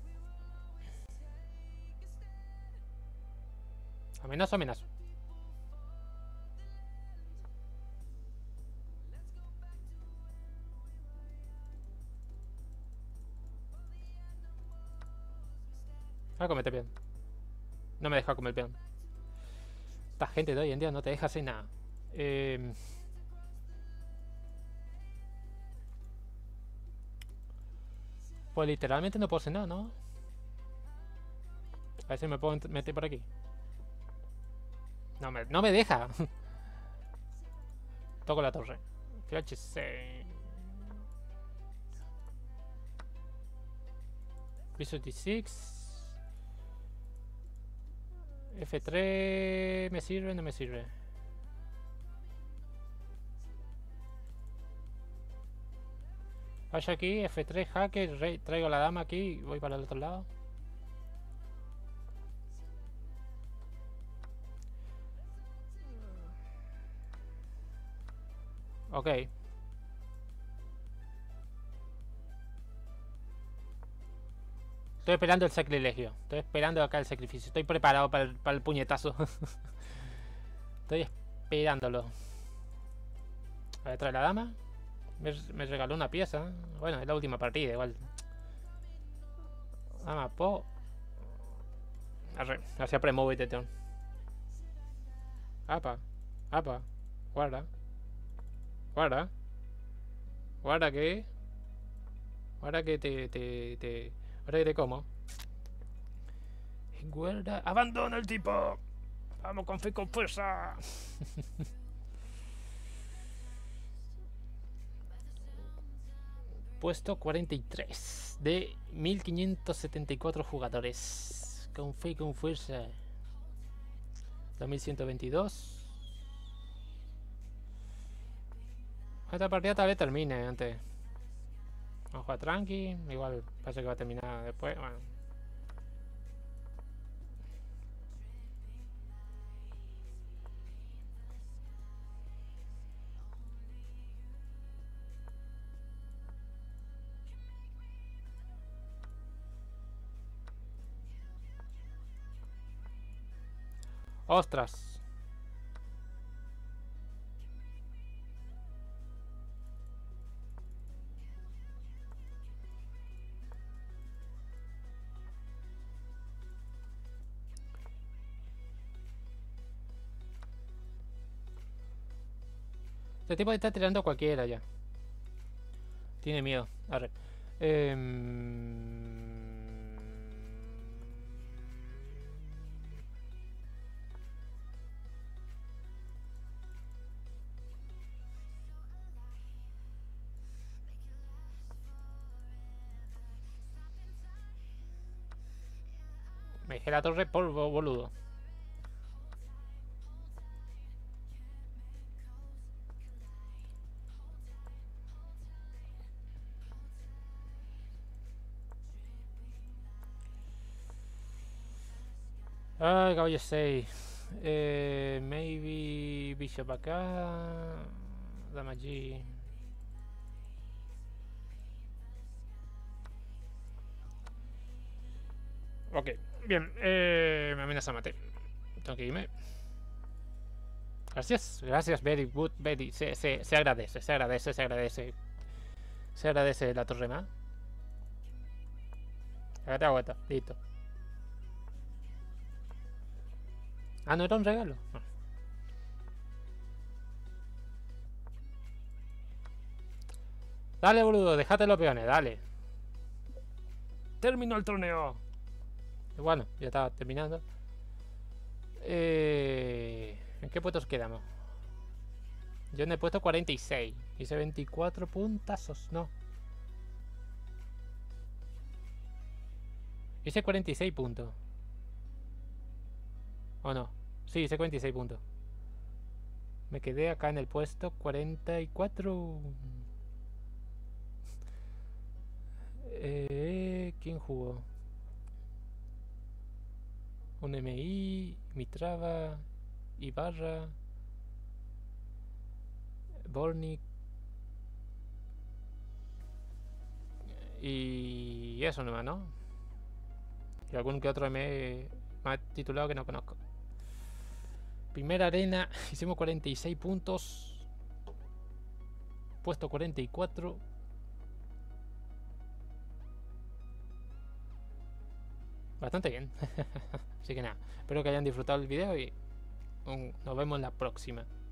Amenazo, amenazo. Comete peón. No me deja comer peón. Esta gente de hoy en día no te deja hacer nada. Pues literalmente no puedo hacer nada, ¿no? A ver si me puedo meter por aquí. No me deja. Toco la torre. FH6. B76. F3. ¿Me sirve? No me sirve. Vaya aquí, F3, jaque, traigo la dama aquí y voy para el otro lado. Ok. Estoy esperando el sacrilegio. Estoy esperando acá el sacrificio. Estoy preparado para el puñetazo. Estoy esperándolo. A ver, trae la dama. Me regaló una pieza. Bueno, es la última partida, igual. Dama, po. Hacia premove y tetón. Apa. Apa. Guarda. Guarda. Guarda que. Guarda que ahora que te como. Guarda. ¡Abandona el tipo! ¡Vamos con fe y con fuerza! Puesto 43 de 1574 jugadores. Con fe y con fuerza. 2122. Esta partida tal vez termine antes. Vamos a jugar tranqui. Igual parece que va a terminar después. Bueno. ¡Ostras! Este tipo está tirando a cualquiera ya. Tiene miedo. Arre. Me dejé la torre por boludo. Ay, caballo 6. Maybe bishop acá. Dama allí. Ok, bien. Me amenaza mate. Tengo que irme. Gracias, gracias, very good, very. Se agradece, se agradece, se agradece. Se agradece la torre más. Acá te hago esta, listo. Ah, no era un regalo. No. Dale, boludo, déjate los peones, dale. Terminó el torneo. Y bueno, ya estaba terminando. ¿En qué puestos quedamos? Yo en el puesto 46. Hice 24 puntazos, no. Hice 46 puntos. ¿O no? Sí, hice 46 puntos. Me quedé acá en el puesto 44. ¿Quién jugó? Un MI, Mitrava, Ibarra, Bornik. Y eso nomás, ¿no? Y algún que otro ME más titulado que no conozco. Primera arena, hicimos 46 puntos. Puesto 44. Bastante bien. Así que nada, espero que hayan disfrutado el video y nos vemos en la próxima.